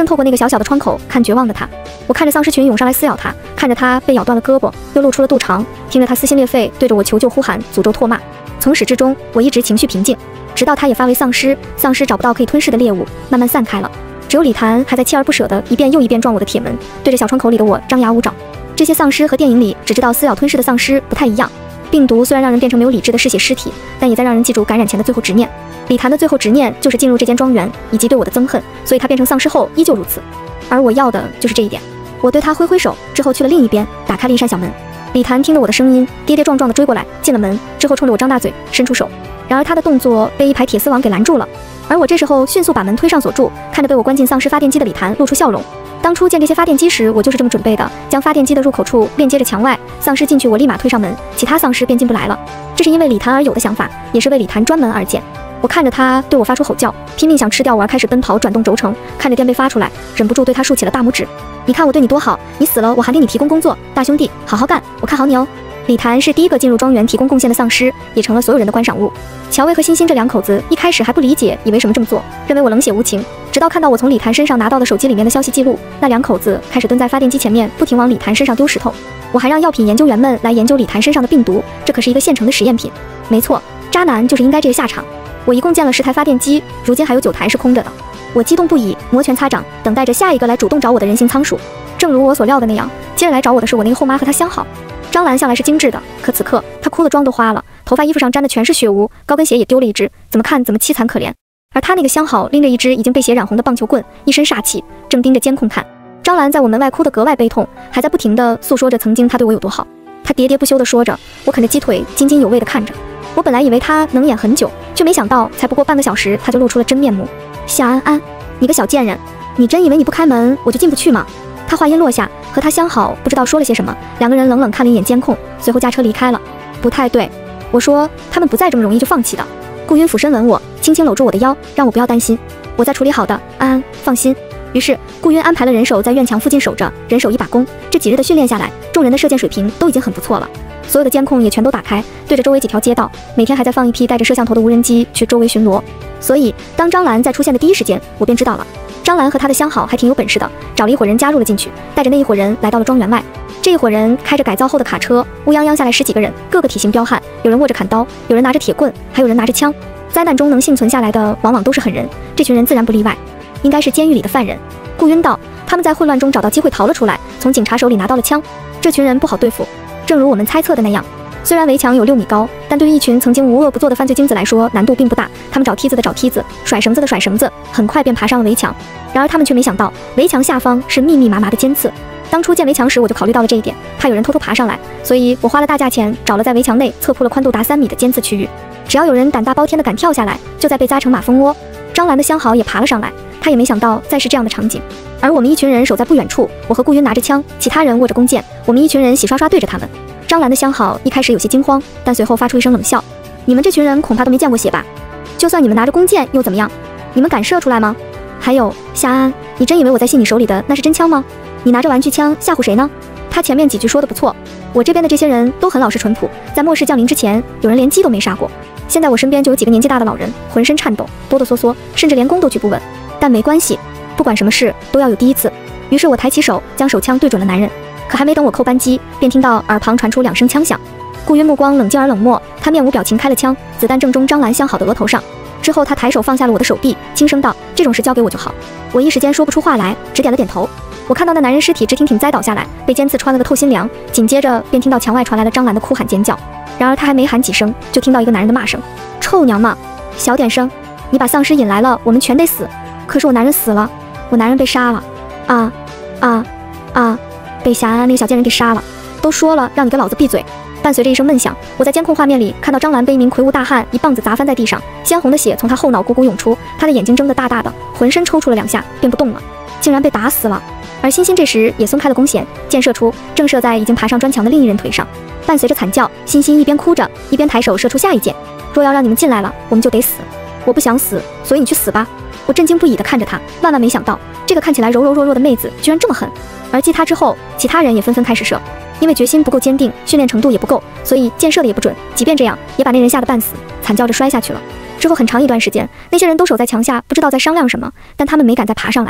正透过那个小小的窗口看绝望的他。我看着丧尸群涌上来撕咬他，看着他被咬断了胳膊，又露出了肚肠，听着他撕心裂肺对着我求救呼喊、诅咒唾骂。从始至终，我一直情绪平静，直到他也发为丧尸，丧尸找不到可以吞噬的猎物，慢慢散开了。只有李谭还在锲而不舍地一遍又一遍撞我的铁门，对着小窗口里的我张牙舞爪。这些丧尸和电影里只知道撕咬吞噬的丧尸不太一样，病毒虽然让人变成没有理智的嗜血尸体，但也在让人记住感染前的最后执念。李谭的最后执念就是进入这间庄园，以及对我的憎恨，所以他变成丧尸后依旧如此。而我要的就是这一点。我对他挥挥手，之后去了另一边，打开了一扇小门。李谭听着我的声音，跌跌撞撞地追过来，进了门之后冲着我张大嘴，伸出手。然而他的动作被一排铁丝网给拦住了。而我这时候迅速把门推上锁住，看着被我关进丧尸发电机的李谭露出笑容。当初建这些发电机时，我就是这么准备的，将发电机的入口处链接着墙外，丧尸进去我立马推上门，其他丧尸便进不来了。这是因为李谭而有的想法，也是为李谭专门而建。我看着他对我发出吼叫，拼命想吃掉我而开始奔跑转动轴承，看着电被发出来，忍不住对他竖起了大拇指。你看我对你多好，你死了我还给你提供工作，大兄弟好好干，我看好你哦。李谭是第一个进入庄园提供贡献的丧尸，也成了所有人的观赏物。乔薇和欣欣这两口子一开始还不理解，以为什么这么做，认为我冷血无情，直到看到我从李谭身上拿到的手机里面的消息记录，那两口子开始蹲在发电机前面，不停往李谭身上丢石头。我还让药品研究员们来研究李谭身上的病毒，这可是一个现成的实验品。没错，渣男就是应该这个下场。我一共建了十台发电机，如今还有九台是空着的。我激动不已，摩拳擦掌，等待着下一个来主动找我的人形仓鼠。正如我所料的那样，接着来找我的是我那个后妈和她相好。张兰向来是精致的，可此刻她哭的妆都花了，头发衣服上沾的全是血污，高跟鞋也丢了一只，怎么看怎么凄惨可怜。而她那个相好拎着一只已经被血染红的棒球棍，一身煞气，正盯着监控看。张兰在我门外哭得格外悲痛，还在不停地诉说着曾经她对我有多好。她喋喋不休地说着，我啃着鸡腿，津津有味地看着。我本来以为她能演很久，却没想到才不过半个小时，她就露出了真面目。夏安安，你个小贱人，你真以为你不开门我就进不去吗？他话音落下，和他相好不知道说了些什么，两个人冷冷看了一眼监控，随后驾车离开了。不太对，我说他们不再这么容易就放弃的。顾云俯身吻我，轻轻搂住我的腰，让我不要担心，我在处理好的，安安放心。于是顾云安排了人手在院墙附近守着，人手一把弓。这几日的训练下来，众人的射箭水平都已经很不错了。所有的监控也全都打开，对着周围几条街道，每天还在放一批带着摄像头的无人机去周围巡逻。所以当张兰在出现的第一时间，我便知道了。张兰和她的相好还挺有本事的，找了一伙人加入了进去，带着那一伙人来到了庄园外。这一伙人开着改造后的卡车，乌泱泱下来十几个人，个个体型彪悍，有人握着砍刀，有人拿着铁棍，还有人拿着枪。灾难中能幸存下来的往往都是狠人，这群人自然不例外，应该是监狱里的犯人。顾晕道，他们在混乱中找到机会逃了出来，从警察手里拿到了枪。这群人不好对付，正如我们猜测的那样。虽然围墙有六米高，但对于一群曾经无恶不作的犯罪精子来说，难度并不大。他们找梯子的找梯子，甩绳子的甩绳子，很快便爬上了围墙。然而他们却没想到，围墙下方是密密麻麻的尖刺。当初建围墙时，我就考虑到了这一点，怕有人偷偷爬上来，所以我花了大价钱找了在围墙内侧铺了宽度达三米的尖刺区域。只要有人胆大包天的敢跳下来，就再被扎成马蜂窝。张兰的相好也爬了上来，他也没想到再是这样的场景。而我们一群人守在不远处，我和顾云拿着枪，其他人握着弓箭，我们一群人洗刷刷对着他们。张兰的相好一开始有些惊慌，但随后发出一声冷笑：“你们这群人恐怕都没见过血吧？就算你们拿着弓箭又怎么样？你们敢射出来吗？还有夏安，你真以为我在戏你手里的那是真枪吗？你拿着玩具枪吓唬谁呢？”他前面几句说的不错，我这边的这些人都很老实淳朴，在末世降临之前，有人连鸡都没杀过。现在我身边就有几个年纪大的老人，浑身颤抖，哆哆嗦嗦，甚至连弓都举不稳。但没关系，不管什么事都要有第一次。于是我抬起手，将手枪对准了男人。可还没等我扣扳机，便听到耳旁传出两声枪响。顾云目光冷静而冷漠，他面无表情开了枪，子弹正中张兰相好的额头上。之后他抬手放下了我的手臂，轻声道：“这种事交给我就好。”我一时间说不出话来，只点了点头。我看到那男人尸体直挺挺栽倒下来，被尖刺穿了个透心凉，紧接着便听到墙外传来了张兰的哭喊尖叫。然而他还没喊几声，就听到一个男人的骂声：“臭娘们，小点声，你把丧尸引来了，我们全得死。可是我男人死了，我男人被杀了，啊啊啊！被夏安安那个小贱人给杀了。都说了让你给老子闭嘴！”伴随着一声闷响，我在监控画面里看到张兰被一名魁梧大汉一棒子砸翻在地上，鲜红的血从他后脑汩汩涌出，他的眼睛睁得大大的，浑身抽搐了两下便不动了，竟然被打死了。而欣欣这时也松开了弓弦，箭射出，正射在已经爬上砖墙的另一人腿上。伴随着惨叫，欣欣一边哭着一边抬手射出下一箭。若要让你们进来了，我们就得死。我不想死，所以你去死吧。我震惊不已地看着他，万万没想到这个看起来柔柔弱弱的妹子居然这么狠。而击他之后，其他人也纷纷开始射，因为决心不够坚定，训练程度也不够，所以箭射的也不准。即便这样，也把那人吓得半死，惨叫着摔下去了。之后很长一段时间，那些人都守在墙下，不知道在商量什么，但他们没敢再爬上来。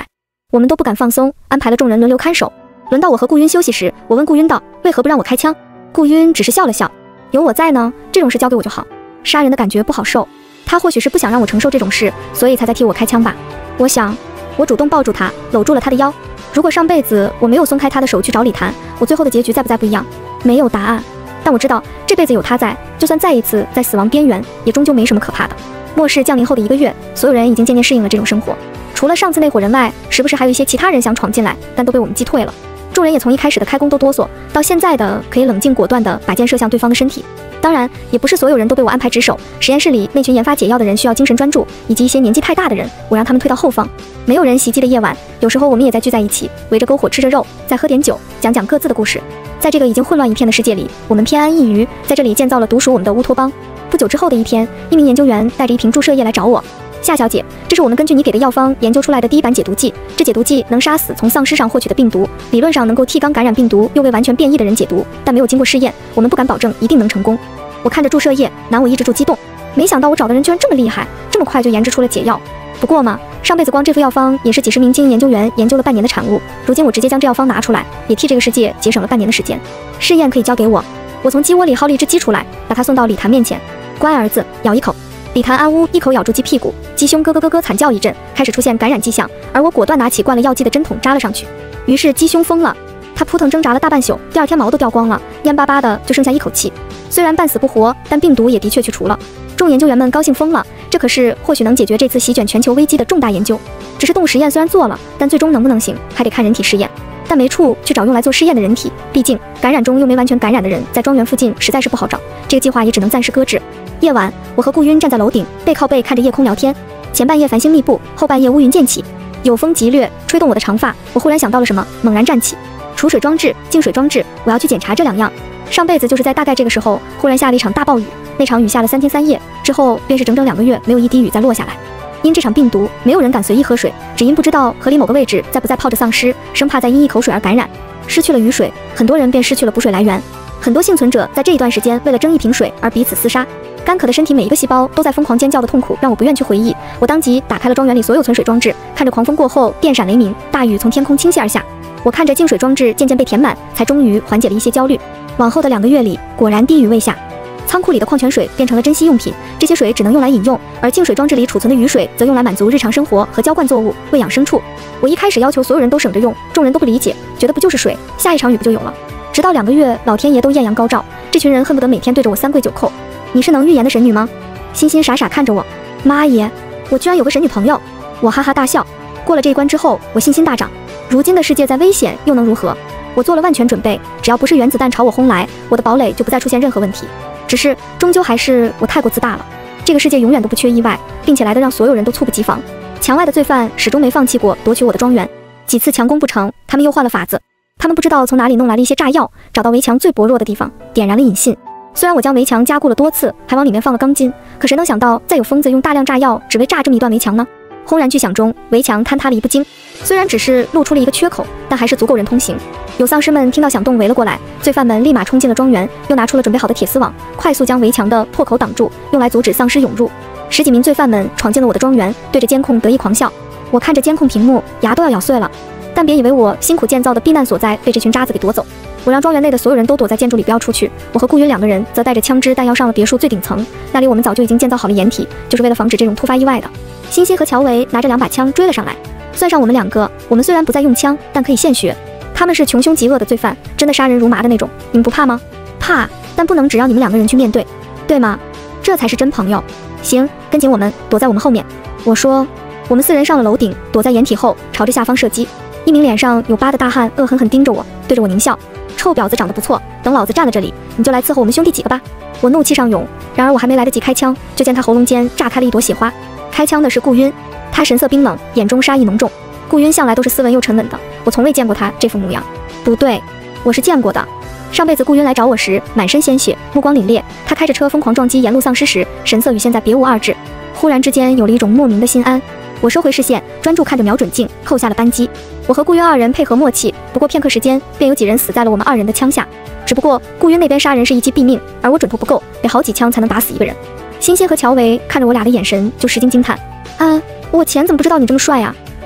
我们都不敢放松，安排了众人轮流看守。轮到我和顾晕休息时，我问顾晕道：“为何不让我开枪？”顾晕只是笑了笑：“有我在呢，这种事交给我就好。杀人的感觉不好受，他或许是不想让我承受这种事，所以才在替我开枪吧。”我想，我主动抱住他，搂住了他的腰。如果上辈子我没有松开他的手去找李谭，我最后的结局在不在不一样？没有答案。但我知道，这辈子有他在，就算再一次在死亡边缘，也终究没什么可怕的。末世降临后的一个月，所有人已经渐渐适应了这种生活。除了上次那伙人外，时不时还有一些其他人想闯进来，但都被我们击退了。众人也从一开始的开弓都哆嗦，到现在的可以冷静果断地把箭射向对方的身体。当然，也不是所有人都被我安排值守。实验室里那群研发解药的人需要精神专注，以及一些年纪太大的人，我让他们退到后方。没有人袭击的夜晚，有时候我们也在聚在一起，围着篝火吃着肉，再喝点酒，讲讲各自的故事。在这个已经混乱一片的世界里，我们偏安一隅，在这里建造了独属我们的乌托邦。不久之后的一天，一名研究员带着一瓶注射液来找我。夏小姐，这是我们根据你给的药方研究出来的第一版解毒剂。这解毒剂能杀死从丧尸上获取的病毒，理论上能够替刚感染病毒又未完全变异的人解毒，但没有经过试验，我们不敢保证一定能成功。我看着注射液，难我抑制住激动。没想到我找的人居然这么厉害，这么快就研制出了解药。不过嘛，上辈子光这副药方也是几十名精英研究员研究了半年的产物。如今我直接将这药方拿出来，也替这个世界节省了半年的时间。试验可以交给我。我从鸡窝里薅了一只鸡出来，把它送到李谭面前。乖儿子，咬一口。李谭安呜一口咬住鸡屁股，鸡胸咯咯咯咯惨叫一阵，开始出现感染迹象，而我果断拿起灌了药剂的针筒扎了上去。于是鸡胸疯了，它扑腾挣扎了大半宿，第二天毛都掉光了，蔫巴巴的就剩下一口气。虽然半死不活，但病毒也的确去除了。众研究员们高兴疯了，这可是或许能解决这次席卷全球危机的重大研究。只是动物实验虽然做了，但最终能不能行，还得看人体试验。但没处去找用来做试验的人体，毕竟感染中又没完全感染的人在庄园附近实在是不好找，这个计划也只能暂时搁置。夜晚，我和顾晕站在楼顶，背靠背看着夜空聊天。前半夜繁星密布，后半夜乌云渐起，有风急掠，吹动我的长发。我忽然想到了什么，猛然站起。储水装置、净水装置，我要去检查这两样。上辈子就是在大概这个时候，忽然下了一场大暴雨，那场雨下了三天三夜，之后便是整整两个月没有一滴雨再落下来。因这场病毒，没有人敢随意喝水，只因不知道河里某个位置在不在泡着丧尸，生怕再因一口水而感染。失去了雨水，很多人便失去了补水来源。很多幸存者在这一段时间为了争一瓶水而彼此厮杀，干渴的身体每一个细胞都在疯狂尖叫的痛苦让我不愿去回忆。我当即打开了庄园里所有存水装置，看着狂风过后电闪雷鸣，大雨从天空倾泻而下。我看着净水装置渐渐被填满，才终于缓解了一些焦虑。往后的两个月里，果然滴雨未下。仓库里的矿泉水变成了珍稀用品，这些水只能用来饮用，而净水装置里储存的雨水则用来满足日常生活和浇灌作物、喂养牲畜。我一开始要求所有人都省着用，众人都不理解，觉得不就是水，下一场雨不就有了。直到两个月，老天爷都艳阳高照，这群人恨不得每天对着我三跪九叩。你是能预言的神女吗？欣欣傻傻看着我，妈耶，我居然有个神女朋友！我哈哈大笑。过了这一关之后，我信心大涨。如今的世界再危险又能如何？我做了万全准备，只要不是原子弹朝我轰来，我的堡垒就不再出现任何问题。只是终究还是我太过自大了。这个世界永远都不缺意外，并且来得让所有人都猝不及防。墙外的罪犯始终没放弃过夺取我的庄园，几次强攻不成，他们又换了法子。他们不知道从哪里弄来了一些炸药，找到围墙最薄弱的地方，点燃了引信。虽然我将围墙加固了多次，还往里面放了钢筋，可谁能想到再有疯子用大量炸药只为炸这么一段围墙呢？轰然巨响中，围墙坍塌了一不精，虽然只是露出了一个缺口，但还是足够人通行。有丧尸们听到响动围了过来，罪犯们立马冲进了庄园，又拿出了准备好的铁丝网，快速将围墙的破口挡住，用来阻止丧尸涌入。十几名罪犯们闯进了我的庄园，对着监控得意狂笑。我看着监控屏幕，牙都要咬碎了。但别以为我辛苦建造的避难所在被这群渣子给夺走，我让庄园内的所有人都躲在建筑里不要出去，我和顾云两个人则带着枪支弹药上了别墅最顶层，那里我们早就已经建造好了掩体，就是为了防止这种突发意外的。欣欣和乔维拿着两把枪追了上来，算上我们两个，我们虽然不再用枪，但可以现学。他们是穷凶极恶的罪犯，真的杀人如麻的那种，你们不怕吗？怕，但不能只让你们两个人去面对，对吗？这才是真朋友。行，跟紧我们，躲在我们后面。我说。我们四人上了楼顶，躲在掩体后，朝着下方射击。一名脸上有疤的大汉恶狠狠盯着我，对着我狞笑：“臭婊子长得不错，等老子站了这里，你就来伺候我们兄弟几个吧。”我怒气上涌，然而我还没来得及开枪，就见他喉咙间炸开了一朵血花。开枪的是顾晕，他神色冰冷，眼中杀意浓重。顾晕向来都是斯文又沉稳的，我从未见过他这副模样。不对，我是见过的。上辈子顾晕来找我时，满身鲜血，目光凛冽。他开着车疯狂撞击沿路丧尸时，神色与现在别无二致。忽然之间有了一种莫名的心安。我收回视线，专注看着瞄准镜，扣下了扳机。我和顾晕二人配合默契，不过片刻时间，便有几人死在了我们二人的枪下。只不过顾晕那边杀人是一击毙命，而我准头不够，得好几枪才能打死一个人。欣欣和乔维看着我俩的眼神就吃惊惊叹：“啊，我前怎么不知道你这么帅啊？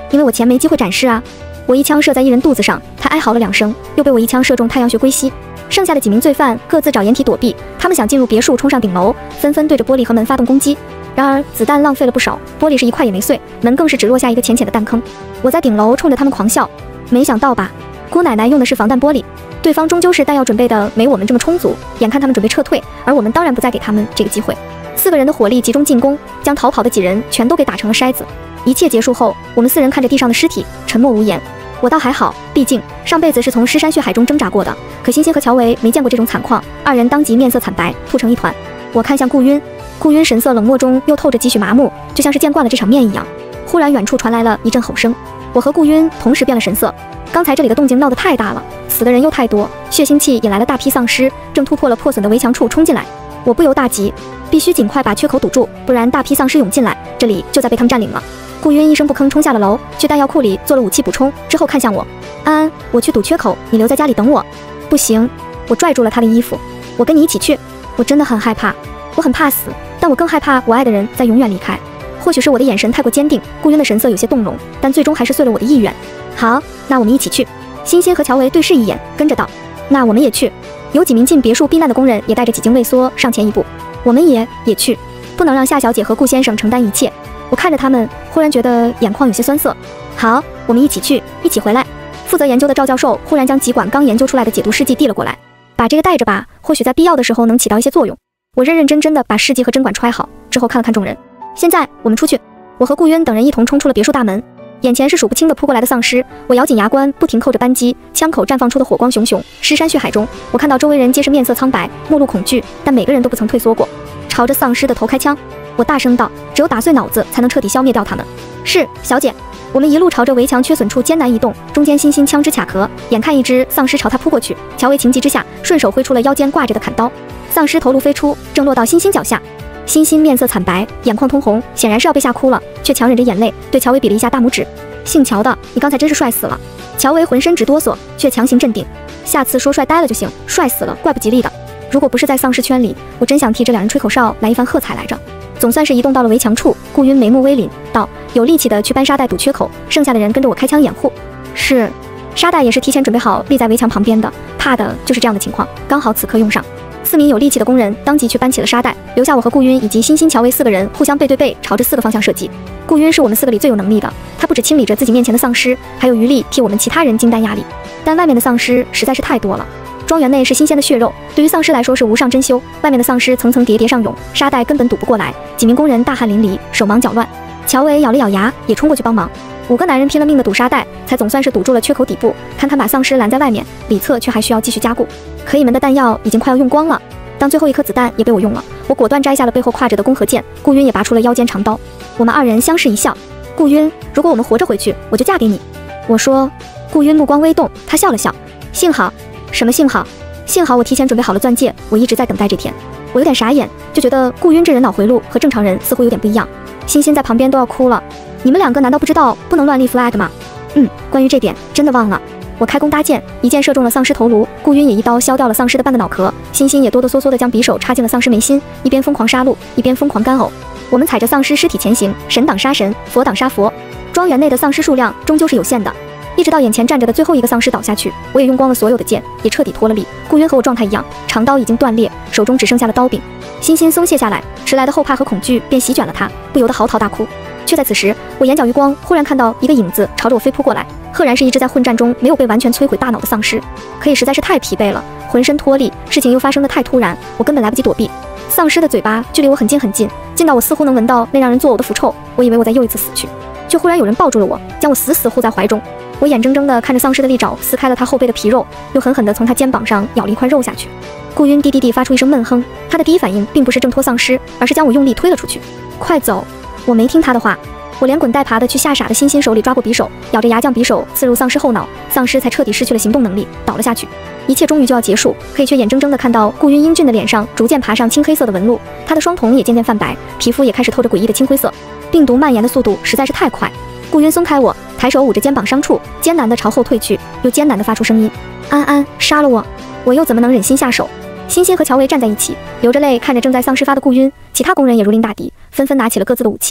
因为我钱没机会展示啊。我一枪射在一人肚子上，他哀嚎了两声，又被我一枪射中太阳穴归西。剩下的几名罪犯各自找掩体躲避，他们想进入别墅冲上顶楼，纷纷对着玻璃和门发动攻击。然而子弹浪费了不少，玻璃是一块也没碎，门更是只落下一个浅浅的弹坑。我在顶楼冲着他们狂笑，没想到吧，姑奶奶用的是防弹玻璃，对方终究是弹药准备的没我们这么充足，眼看他们准备撤退，而我们当然不再给他们这个机会。四个人的火力集中进攻，将逃跑的几人全都给打成了筛子。一切结束后，我们四人看着地上的尸体，沉默无言。我倒还好，毕竟上辈子是从尸山血海中挣扎过的，可欣欣和乔维没见过这种惨况，二人当即面色惨白，吐成一团。我看向顾晕，顾晕神色冷漠中又透着几许麻木，就像是见惯了这场面一样。忽然远处传来了一阵吼声，我和顾晕同时变了神色。刚才这里的动静闹得太大了，死的人又太多，血腥气引来了大批丧尸，正突破了破损的围墙处冲进来。我不由大急，必须尽快把缺口堵住，不然大批丧尸涌进来，这里就在被他们占领了。顾晕一声不吭冲下了楼，去弹药库里做了武器补充，之后看向我，安安，我去堵缺口，你留在家里等我。不行，我拽住了他的衣服，我跟你一起去。我真的很害怕，我很怕死，但我更害怕我爱的人在永远离开。或许是我的眼神太过坚定，顾晕的神色有些动容，但最终还是碎了我的意愿。好，那我们一起去。欣欣和乔维对视一眼，跟着道，那我们也去。有几名进别墅避难的工人也带着几经畏缩上前一步，我们也也去，不能让夏小姐和顾先生承担一切。我看着他们，忽然觉得眼眶有些酸涩。好，我们一起去，一起回来。负责研究的赵教授忽然将几管刚研究出来的解毒试剂递了过来，把这个带着吧，或许在必要的时候能起到一些作用。我认认真真的把试剂和针管揣好，之后看了看众人。现在我们出去。我和顾晕等人一同冲出了别墅大门，眼前是数不清的扑过来的丧尸，我咬紧牙关，不停扣着扳机，枪口绽放出的火光熊熊。尸山血海中，我看到周围人皆是面色苍白，目露恐惧，但每个人都不曾退缩过，朝着丧尸的头开枪。我大声道，只有打碎脑子才能彻底消灭掉他们。是，小姐。我们一路朝着围墙缺损处艰难移动，中间欣欣枪支卡壳，眼看一只丧尸朝他扑过去，乔维情急之下顺手挥出了腰间挂着的砍刀，丧尸头颅飞出，正落到欣欣脚下。欣欣面色惨白，眼眶通红，显然是要被吓哭了，却强忍着眼泪对乔维比了一下大拇指。姓乔的，你刚才真是帅死了。乔维浑身直哆嗦，却强行镇定，下次说帅呆了就行，帅死了怪不吉利的。如果不是在丧尸圈里，我真想替这两人吹口哨来一番喝彩来着。总算是移动到了围墙处，顾晕眉目微凛道，有力气的去搬沙袋堵缺口，剩下的人跟着我开枪掩护。是，沙袋也是提前准备好立在围墙旁边的，怕的就是这样的情况，刚好此刻用上。四名有力气的工人当即去搬起了沙袋，留下我和顾晕以及欣欣、乔维四个人互相背对背朝着四个方向射击。顾晕是我们四个里最有能力的，他不只清理着自己面前的丧尸，还有余力替我们其他人惊担压力。但外面的丧尸实在是太多了。庄园内是新鲜的血肉，对于丧尸来说是无上珍馐。外面的丧尸层层叠叠上涌，沙袋根本堵不过来。几名工人大汗淋漓，手忙脚乱。乔维咬了咬牙，也冲过去帮忙。五个男人拼了命的堵沙袋，才总算是堵住了缺口底部。堪堪把丧尸拦在外面，里侧却还需要继续加固。可以们的弹药已经快要用光了，当最后一颗子弹也被我用了，我果断摘下了背后挎着的弓和箭。顾晕也拔出了腰间长刀。我们二人相视一笑。顾晕，如果我们活着回去，我就嫁给你。我说。顾晕目光微动，他笑了笑。幸好。什么幸好？幸好我提前准备好了钻戒，我一直在等待这天。我有点傻眼，就觉得顾晕这人脑回路和正常人似乎有点不一样。欣欣在旁边都要哭了。你们两个难道不知道不能乱立 flag 吗？嗯，关于这点真的忘了。我开弓搭箭，一箭射中了丧尸头颅，顾晕也一刀削掉了丧尸的半个脑壳，欣欣也哆哆嗦嗦地将匕首插进了丧尸眉心，一边疯狂杀戮，一边疯狂干呕。我们踩着丧尸尸体前行，神挡杀神，佛挡杀佛。庄园内的丧尸数量终究是有限的。一直到眼前站着的最后一个丧尸倒下去，我也用光了所有的剑，也彻底脱了力。顾晕和我状态一样，长刀已经断裂，手中只剩下了刀柄。欣欣松懈下来，迟来的后怕和恐惧便席卷了他，不由得嚎啕大哭。却在此时，我眼角余光忽然看到一个影子朝着我飞扑过来，赫然是一只在混战中没有被完全摧毁大脑的丧尸。可以实在是太疲惫了，浑身脱力，事情又发生得太突然，我根本来不及躲避。丧尸的嘴巴距离我很近很近，近到我似乎能闻到那让人作呕的腐臭。我以为我在又一次死去，却忽然有人抱住了我，将我死死护在怀中。我眼睁睁地看着丧尸的利爪撕开了他后背的皮肉，又狠狠地从他肩膀上咬了一块肉下去。顾晕低低地发出一声闷哼，他的第一反应并不是挣脱丧尸，而是将我用力推了出去。快走！我没听他的话，我连滚带爬的去吓傻的欣欣手里抓过匕首，咬着牙将匕首刺入丧尸后脑，丧尸才彻底失去了行动能力，倒了下去。一切终于就要结束，可以却眼睁睁地看到顾晕英俊的脸上逐渐爬上青黑色的纹路，他的双瞳也渐渐泛白，皮肤也开始透着诡异的青灰色。病毒蔓延的速度实在是太快。顾晕松开我，抬手捂着肩膀伤处，艰难地朝后退去，又艰难地发出声音：安安，杀了我！我又怎么能忍心下手？欣欣和乔维站在一起，流着泪看着正在丧尸发的顾晕，其他工人也如临大敌，纷纷拿起了各自的武器。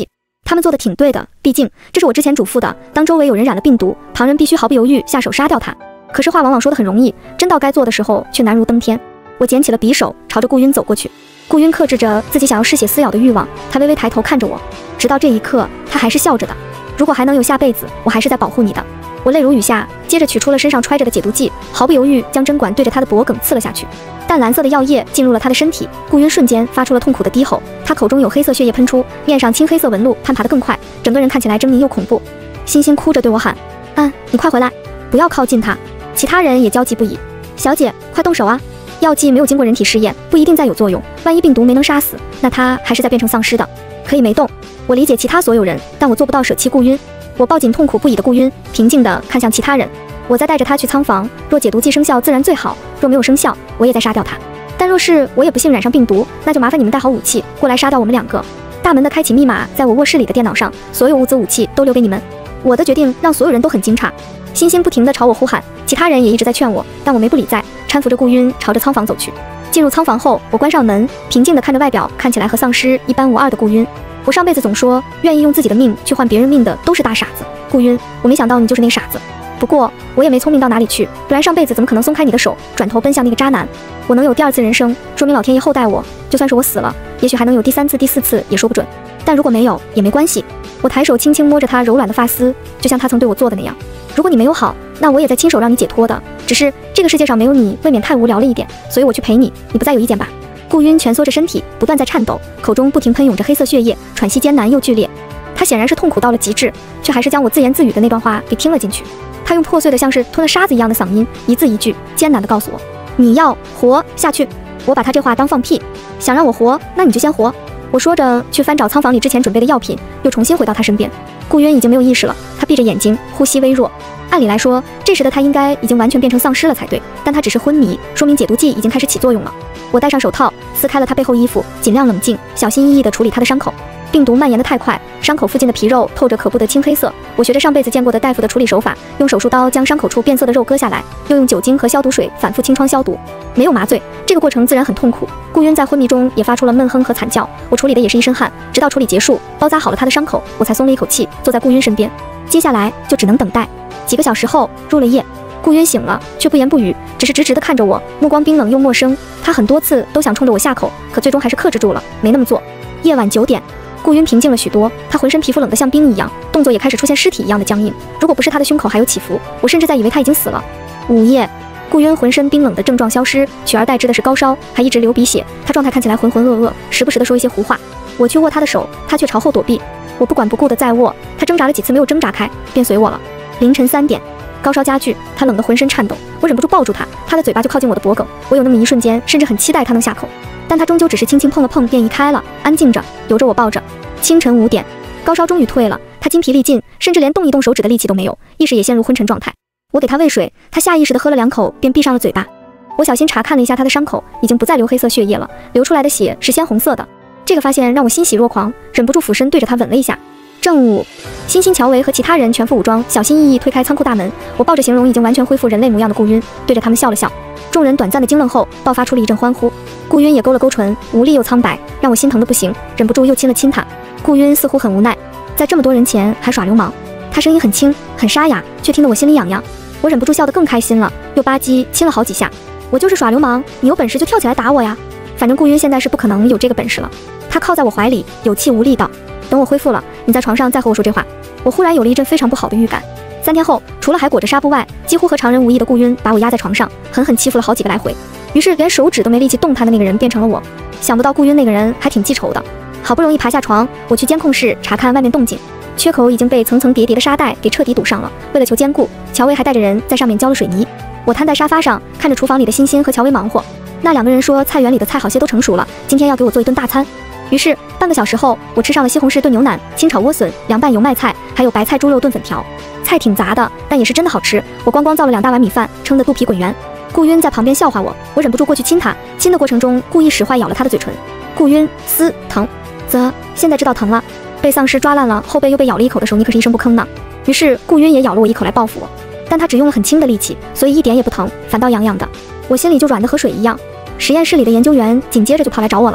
他们做的挺对的，毕竟这是我之前嘱咐的，当周围有人染了病毒，旁人必须毫不犹豫下手杀掉他。可是话往往说得很容易，真到该做的时候却难如登天。我捡起了匕首，朝着顾晕走过去。顾晕克制着自己想要嗜血撕咬的欲望，他微微抬头看着我，直到这一刻，他还是笑着的。如果还能有下辈子，我还是在保护你的。我泪如雨下，接着取出了身上揣着的解毒剂，毫不犹豫将针管对着他的脖颈刺了下去。淡蓝色的药液进入了他的身体，顾晕瞬间发出了痛苦的低吼，他口中有黑色血液喷出，面上青黑色纹路攀爬得更快，整个人看起来狰狞又恐怖。欣欣哭着对我喊：“安，你快回来，不要靠近他。”其他人也焦急不已：“小姐，快动手啊！药剂没有经过人体试验，不一定再有作用，万一病毒没能杀死，那他还是在变成丧尸的。可以没动。”我理解其他所有人，但我做不到舍弃顾晕。我抱紧痛苦不已的顾晕，平静地看向其他人。我再带着他去仓房，若解毒剂生效自然最好，若没有生效，我也再杀掉他。但若是我也不幸染上病毒，那就麻烦你们带好武器过来杀掉我们两个。大门的开启密码在我卧室里的电脑上，所有物资武器都留给你们。我的决定让所有人都很惊诧。欣欣不停地朝我呼喊，其他人也一直在劝我，但我没不理睬，搀扶着顾晕朝着仓房走去。进入仓房后，我关上门，平静地看着外表看起来和丧尸一般无二的顾晕。我上辈子总说，愿意用自己的命去换别人命的都是大傻子。顾晕，我没想到你就是那傻子。不过我也没聪明到哪里去，不然上辈子怎么可能松开你的手，转头奔向那个渣男？我能有第二次人生，说明老天爷厚待我。就算是我死了，也许还能有第三次、第四次，也说不准。但如果没有，也没关系。我抬手轻轻摸着他柔软的发丝，就像他曾对我做的那样。如果你没有好，那我也在亲手让你解脱的。只是这个世界上没有你，未免太无聊了一点，所以我去陪你，你不再有意见吧？顾晕蜷缩着身体，不断在颤抖，口中不停喷涌着黑色血液，喘息艰难又剧烈。他显然是痛苦到了极致，却还是将我自言自语的那段话给听了进去。他用破碎的像是吞了沙子一样的嗓音，一字一句艰难地告诉我：“你要活下去。”我把他这话当放屁，想让我活，那你就先活。我说着去翻找仓房里之前准备的药品，又重新回到他身边。顾晕已经没有意识了，他闭着眼睛，呼吸微弱。按理来说，这时的他应该已经完全变成丧尸了才对，但他只是昏迷，说明解毒剂已经开始起作用了。我戴上手套，撕开了他背后衣服，尽量冷静，小心翼翼地处理他的伤口。病毒蔓延得太快，伤口附近的皮肉透着可怖的青黑色。我学着上辈子见过的大夫的处理手法，用手术刀将伤口处变色的肉割下来，又用酒精和消毒水反复清创消毒。没有麻醉，这个过程自然很痛苦。顾晕在昏迷中也发出了闷哼和惨叫，我处理的也是一身汗，直到处理结束，包扎好了他的伤口，我才松了一口气，坐在顾晕身边。接下来就只能等待。几个小时后，入了夜。顾晕醒了，却不言不语，只是直直地看着我，目光冰冷又陌生。他很多次都想冲着我下口，可最终还是克制住了，没那么做。夜晚九点，顾晕平静了许多，他浑身皮肤冷得像冰一样，动作也开始出现尸体一样的僵硬。如果不是他的胸口还有起伏，我甚至在以为他已经死了。午夜，顾晕浑身冰冷的症状消失，取而代之的是高烧，还一直流鼻血。他状态看起来浑浑噩噩，时不时地说一些胡话。我去握他的手，他却朝后躲避。我不管不顾地再握，他挣扎了几次没有挣扎开，便随我了。凌晨三点，高烧加剧，他冷得浑身颤抖，我忍不住抱住他，他的嘴巴就靠近我的脖颈。我有那么一瞬间，甚至很期待他能下口，但他终究只是轻轻碰了碰便移开了，安静着，由着我抱着。清晨五点，高烧终于退了，他筋疲力尽，甚至连动一动手指的力气都没有，意识也陷入昏沉状态。我给他喂水，他下意识地喝了两口，便闭上了嘴巴。我小心查看了一下他的伤口，已经不再流黑色血液了，流出来的血是鲜红色的。这个发现让我欣喜若狂，忍不住俯身对着他吻了一下。正午，欣欣、乔维和其他人全副武装，小心翼翼推开仓库大门。我抱着形容已经完全恢复人类模样的顾晕，对着他们笑了笑。众人短暂的惊愣后，爆发出了一阵欢呼。顾晕也勾了勾唇，无力又苍白，让我心疼的不行，忍不住又亲了亲他。顾晕似乎很无奈，在这么多人前还耍流氓。他声音很轻，很沙哑，却听得我心里痒痒。我忍不住笑得更开心了，又吧唧亲了好几下。我就是耍流氓，你有本事就跳起来打我呀！反正顾晕现在是不可能有这个本事了。他靠在我怀里，有气无力道：“等我恢复了，你在床上再和我说这话。”我忽然有了一阵非常不好的预感。三天后，除了还裹着纱布外，几乎和常人无异的顾晕把我压在床上，狠狠欺负了好几个来回。于是连手指都没力气动弹的那个人变成了我。想不到顾晕那个人还挺记仇的。好不容易爬下床，我去监控室查看外面动静，缺口已经被层层叠叠的沙袋给彻底堵上了。为了求坚固，乔维还带着人在上面浇了水泥。我瘫在沙发上，看着厨房里的欣欣和乔维忙活。那两个人说菜园里的菜好些都成熟了，今天要给我做一顿大餐。于是半个小时后，我吃上了西红柿炖牛腩、清炒莴笋、凉拌油麦菜，还有白菜猪肉炖粉条。菜挺杂的，但也是真的好吃。我光光造了两大碗米饭，撑得肚皮滚圆。顾晕在旁边笑话我，我忍不住过去亲他，亲的过程中故意使坏咬了他的嘴唇。顾晕嘶疼，啧，现在知道疼了。被丧尸抓烂了，后背又被咬了一口的时候，你可是一声不吭呢。于是顾晕也咬了我一口来报复我，但他只用了很轻的力气，所以一点也不疼，反倒痒痒的。我心里就软得和水一样。实验室里的研究员紧接着就跑来找我了。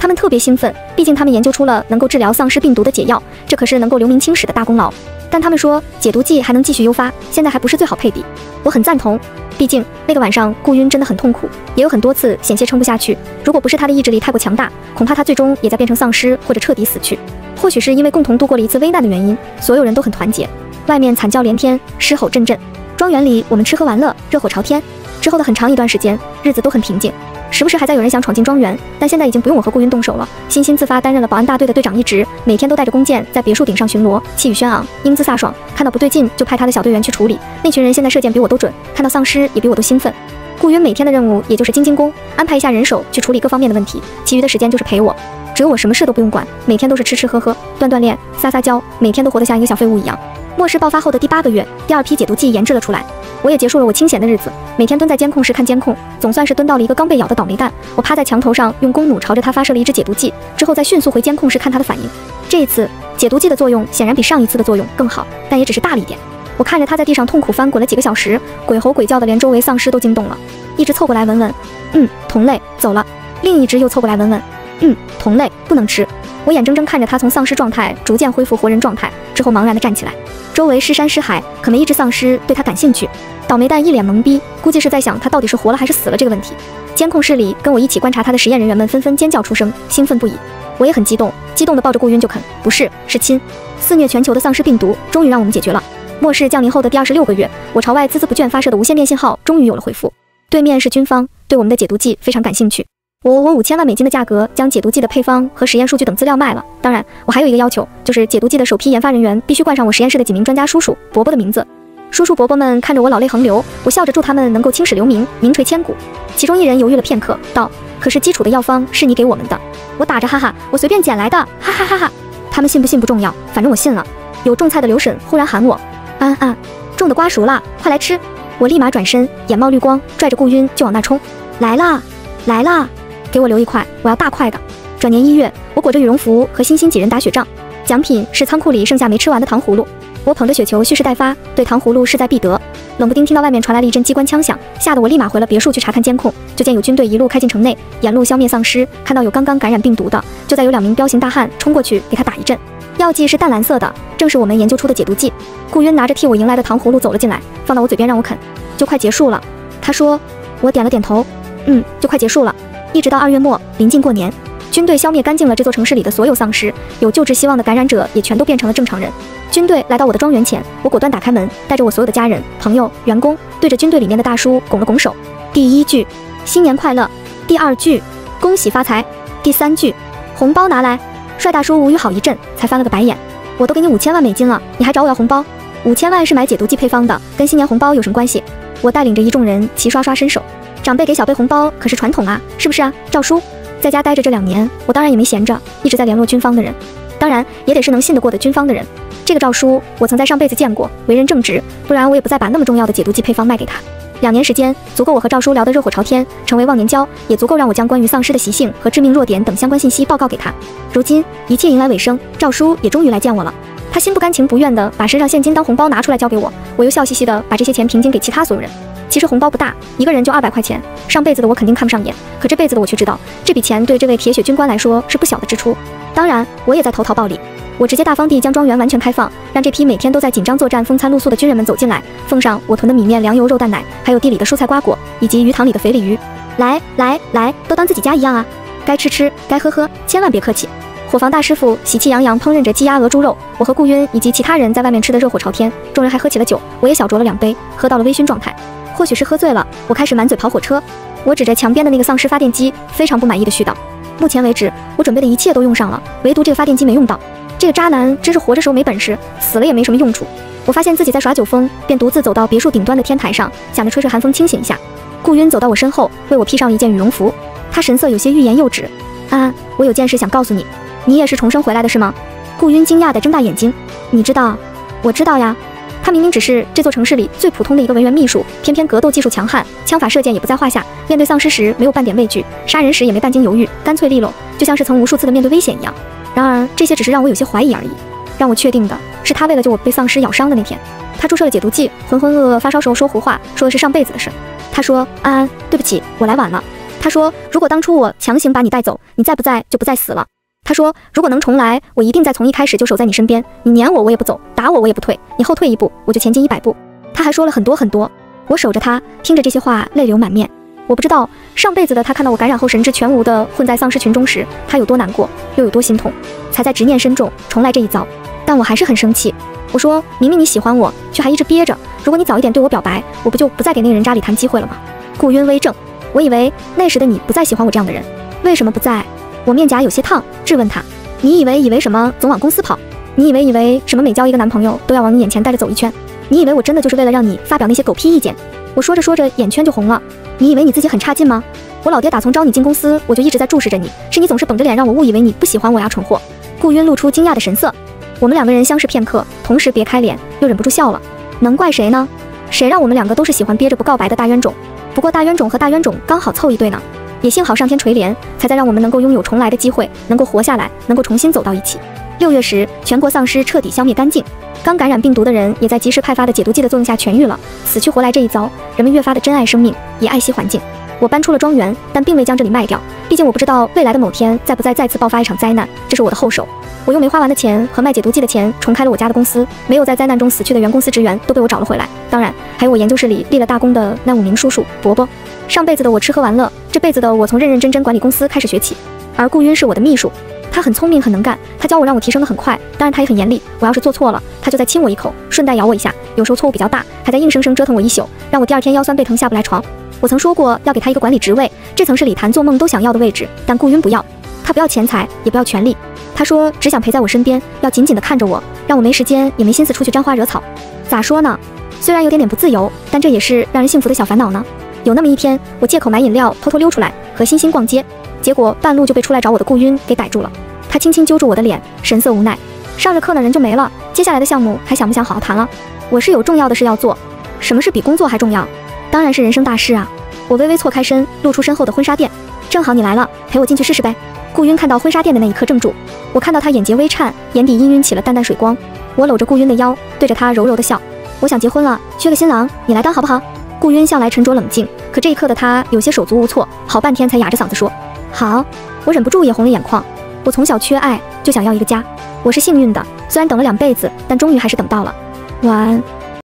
他们特别兴奋，毕竟他们研究出了能够治疗丧尸病毒的解药，这可是能够留名青史的大功劳。但他们说解毒剂还能继续优发，现在还不是最好配比。我很赞同，毕竟那个晚上顾晕真的很痛苦，也有很多次险些撑不下去。如果不是他的意志力太过强大，恐怕他最终也在变成丧尸或者彻底死去。或许是因为共同度过了一次危难的原因，所有人都很团结。外面惨叫连天，狮吼阵阵，庄园里我们吃喝玩乐，热火朝天。之后的很长一段时间，日子都很平静。时不时还在有人想闯进庄园，但现在已经不用我和顾晕动手了。欣欣自发担任了保安大队的队长一职，每天都带着弓箭在别墅顶上巡逻，气宇轩昂，英姿飒爽。看到不对劲就派他的小队员去处理。那群人现在射箭比我都准，看到丧尸也比我都兴奋。顾晕每天的任务也就是精精工，安排一下人手去处理各方面的问题，其余的时间就是陪我。只有我什么事都不用管，每天都是吃吃喝喝、锻锻炼、撒撒娇，每天都活得像一个小废物一样。末世爆发后的第八个月，第二批解毒剂研制了出来。我也结束了我清闲的日子，每天蹲在监控室看监控，总算是蹲到了一个刚被咬的倒霉蛋。我趴在墙头上，用弓弩朝着他发射了一支解毒剂，之后再迅速回监控室看他的反应。这一次解毒剂的作用显然比上一次的作用更好，但也只是大了一点。我看着他在地上痛苦翻滚了几个小时，鬼吼鬼叫的，连周围丧尸都惊动了。一只凑过来闻闻，嗯，同类，走了。另一只又凑过来闻闻，嗯，同类，不能吃。我眼睁睁看着他从丧尸状态逐渐恢复活人状态，之后茫然地站起来。周围尸山尸海，可没一只丧尸对他感兴趣。倒霉蛋一脸懵逼，估计是在想他到底是活了还是死了这个问题。监控室里跟我一起观察他的实验人员们纷纷尖叫出声，兴奋不已。我也很激动，激动地抱着顾晕就啃，不是，是亲。肆虐全球的丧尸病毒终于让我们解决了。末世降临后的第二十六个月，我朝外孜孜不倦发射的无线电信号终于有了回复。对面是军方，对我们的解毒剂非常感兴趣。我我五千万美金的价格将解毒剂的配方和实验数据等资料卖了。当然，我还有一个要求，就是解毒剂的首批研发人员必须冠上我实验室的几名专家叔叔伯伯的名字。叔叔伯伯们看着我老泪横流，我笑着祝他们能够青史留名，名垂千古。其中一人犹豫了片刻，道：“可是基础的药方是你给我们的。”我打着哈哈，我随便捡来的，哈哈哈哈。他们信不信不重要，反正我信了。有种菜的刘婶忽然喊我：“安安，种的瓜熟了，快来吃！”我立马转身，眼冒绿光，拽着顾晕就往那冲。来啦，来啦！给我留一块，我要大块的。转年一月，我裹着羽绒服和欣欣几人打雪仗，奖品是仓库里剩下没吃完的糖葫芦。我捧着雪球蓄势待发，对糖葫芦势在必得。冷不丁听到外面传来了一阵机关枪响，吓得我立马回了别墅去查看监控。就见有军队一路开进城内，沿路消灭丧尸。看到有刚刚感染病毒的，就在有两名彪形大汉冲过去给他打一阵。药剂是淡蓝色的，正是我们研究出的解毒剂。顾晕拿着替我迎来的糖葫芦走了进来，放到我嘴边让我啃。就快结束了，他说。我点了点头，嗯，就快结束了。一直到二月末，临近过年，军队消灭干净了这座城市里的所有丧尸，有救治希望的感染者也全都变成了正常人。军队来到我的庄园前，我果断打开门，带着我所有的家人、朋友、员工，对着军队里面的大叔拱了拱手。第一句，新年快乐；第二句，恭喜发财；第三句，红包拿来。帅大叔无语好一阵，才翻了个白眼。我都给你五千万美金了，你还找我要红包？五千万是买解毒剂配方的，跟新年红包有什么关系？我带领着一众人齐刷刷伸手。长辈给小辈红包可是传统啊，是不是啊，赵叔？在家待着这两年，我当然也没闲着，一直在联络军方的人，当然也得是能信得过的军方的人。这个赵叔，我曾在上辈子见过，为人正直，不然我也不再把那么重要的解毒剂配方卖给他。两年时间，足够我和赵叔聊得热火朝天，成为忘年交，也足够让我将关于丧尸的习性和致命弱点等相关信息报告给他。如今一切迎来尾声，赵叔也终于来见我了。他心不甘情不愿地把身上现金当红包拿出来交给我，我又笑嘻嘻地把这些钱平均给其他所有人。其实红包不大，一个人就二百块钱。上辈子的我肯定看不上眼，可这辈子的我却知道，这笔钱对这位铁血军官来说是不小的支出。当然，我也在投桃报李，我直接大方地将庄园完全开放，让这批每天都在紧张作战、风餐露宿的军人们走进来，奉上我囤的米面、粮油、肉蛋奶，还有地里的蔬菜瓜果，以及鱼塘里的肥鲤鱼。来来来，都当自己家一样啊！该吃吃，该喝喝，千万别客气。伙房大师傅喜气洋洋烹饪着鸡鸭鹅猪肉，我和顾晕以及其他人在外面吃得热火朝天，众人还喝起了酒，我也小酌了两杯，喝到了微醺状态。或许是喝醉了，我开始满嘴跑火车。我指着墙边的那个丧尸发电机，非常不满意的絮叨：目前为止，我准备的一切都用上了，唯独这个发电机没用到。这个渣男真是活着时候没本事，死了也没什么用处。我发现自己在耍酒疯，便独自走到别墅顶端的天台上，想着吹吹寒风清醒一下。顾晕走到我身后，为我披上一件羽绒服，他神色有些欲言又止。安安，我有件事想告诉你，你也是重生回来的是吗？顾晕惊讶地睁大眼睛。你知道？我知道呀。他明明只是这座城市里最普通的一个文员秘书，偏偏格斗技术强悍，枪法射箭也不在话下，面对丧尸时没有半点畏惧，杀人时也没半斤犹豫，干脆利落，就像是曾无数次的面对危险一样。然而这些只是让我有些怀疑而已，让我确定的是他为了救我被丧尸咬伤的那天，他注射了解毒剂，浑浑噩噩发烧时候说胡话，说的是上辈子的事。他说：安安，对不起，我来晚了。 他说，如果当初我强行把你带走，你在不在就不再死了。他说，如果能重来，我一定再从一开始就守在你身边，你撵我我也不走，打我我也不退，你后退一步我就前进一百步。他还说了很多很多，我守着他，听着这些话泪流满面。我不知道上辈子的他看到我感染后神志全无的混在丧尸群中时，他有多难过，又有多心痛，才在执念深重重来这一遭。但我还是很生气。我说，明明你喜欢我，却还一直憋着，如果你早一点对我表白，我不就不再给那个人渣李谈机会了吗？顾晕微怔，我以为那时的你不再喜欢我这样的人，为什么不在？我面颊有些烫，质问他，你以为以为什么总往公司跑？你以为以为什么每交一个男朋友都要往你眼前带着走一圈？你以为我真的就是为了让你发表那些狗屁意见？我说着说着眼圈就红了。你以为你自己很差劲吗？我老爹打从招你进公司，我就一直在注视着你，是你总是绷着脸让我误以为你不喜欢我呀，蠢货！顾晕露出惊讶的神色。我们两个人相视片刻，同时别开脸，又忍不住笑了。能怪谁呢？谁让我们两个都是喜欢憋着不告白的大冤种？不过大冤种和大冤种刚好凑一对呢，也幸好上天垂怜，才在让我们能够拥有重来的机会，能够活下来，能够重新走到一起。六月时，全国丧尸彻底消灭干净，刚感染病毒的人也在及时派发的解毒剂的作用下痊愈了。死去活来这一遭，人们越发的珍爱生命，也爱惜环境。我搬出了庄园，但并未将这里卖掉，毕竟我不知道未来的某天再不再再次爆发一场灾难，这是我的后手。我用没花完的钱和卖解毒剂的钱重开了我家的公司，没有在灾难中死去的原公司职员都被我找了回来，当然还有我研究室里立了大功的那五名叔叔伯伯。上辈子的我吃喝玩乐，这辈子的我从认认真真管理公司开始学起。而顾晕是我的秘书，他很聪明很能干，他教我让我提升得很快，当然他也很严厉，我要是做错了，他就再亲我一口，顺带咬我一下，有时候错误比较大，还在硬生生折腾我一宿，让我第二天腰酸背疼下不来床。我曾说过要给他一个管理职位，这曾是李谭做梦都想要的位置，但顾晕不要，他不要钱财，也不要权力，他说只想陪在我身边，要紧紧地看着我，让我没时间也没心思出去沾花惹草。咋说呢？虽然有点点不自由，但这也是让人幸福的小烦恼呢。有那么一天，我借口买饮料偷偷溜出来和欣欣逛街，结果半路就被出来找我的顾晕给逮住了。他轻轻揪住我的脸，神色无奈。上着课呢人就没了，接下来的项目还想不想好好谈了？我是有重要的事要做。什么事比工作还重要？当然是人生大事啊！我微微错开身，露出身后的婚纱店。正好你来了，陪我进去试试呗。顾晕看到婚纱店的那一刻怔住，我看到他眼睫微颤，眼底氤氲起了淡淡水光。我搂着顾晕的腰，对着他柔柔的笑。我想结婚了，缺个新郎，你来当好不好？顾晕向来沉着冷静，可这一刻的他有些手足无措，好半天才哑着嗓子说好。我忍不住也红了眼眶。我从小缺爱，就想要一个家。我是幸运的，虽然等了两辈子，但终于还是等到了。晚安。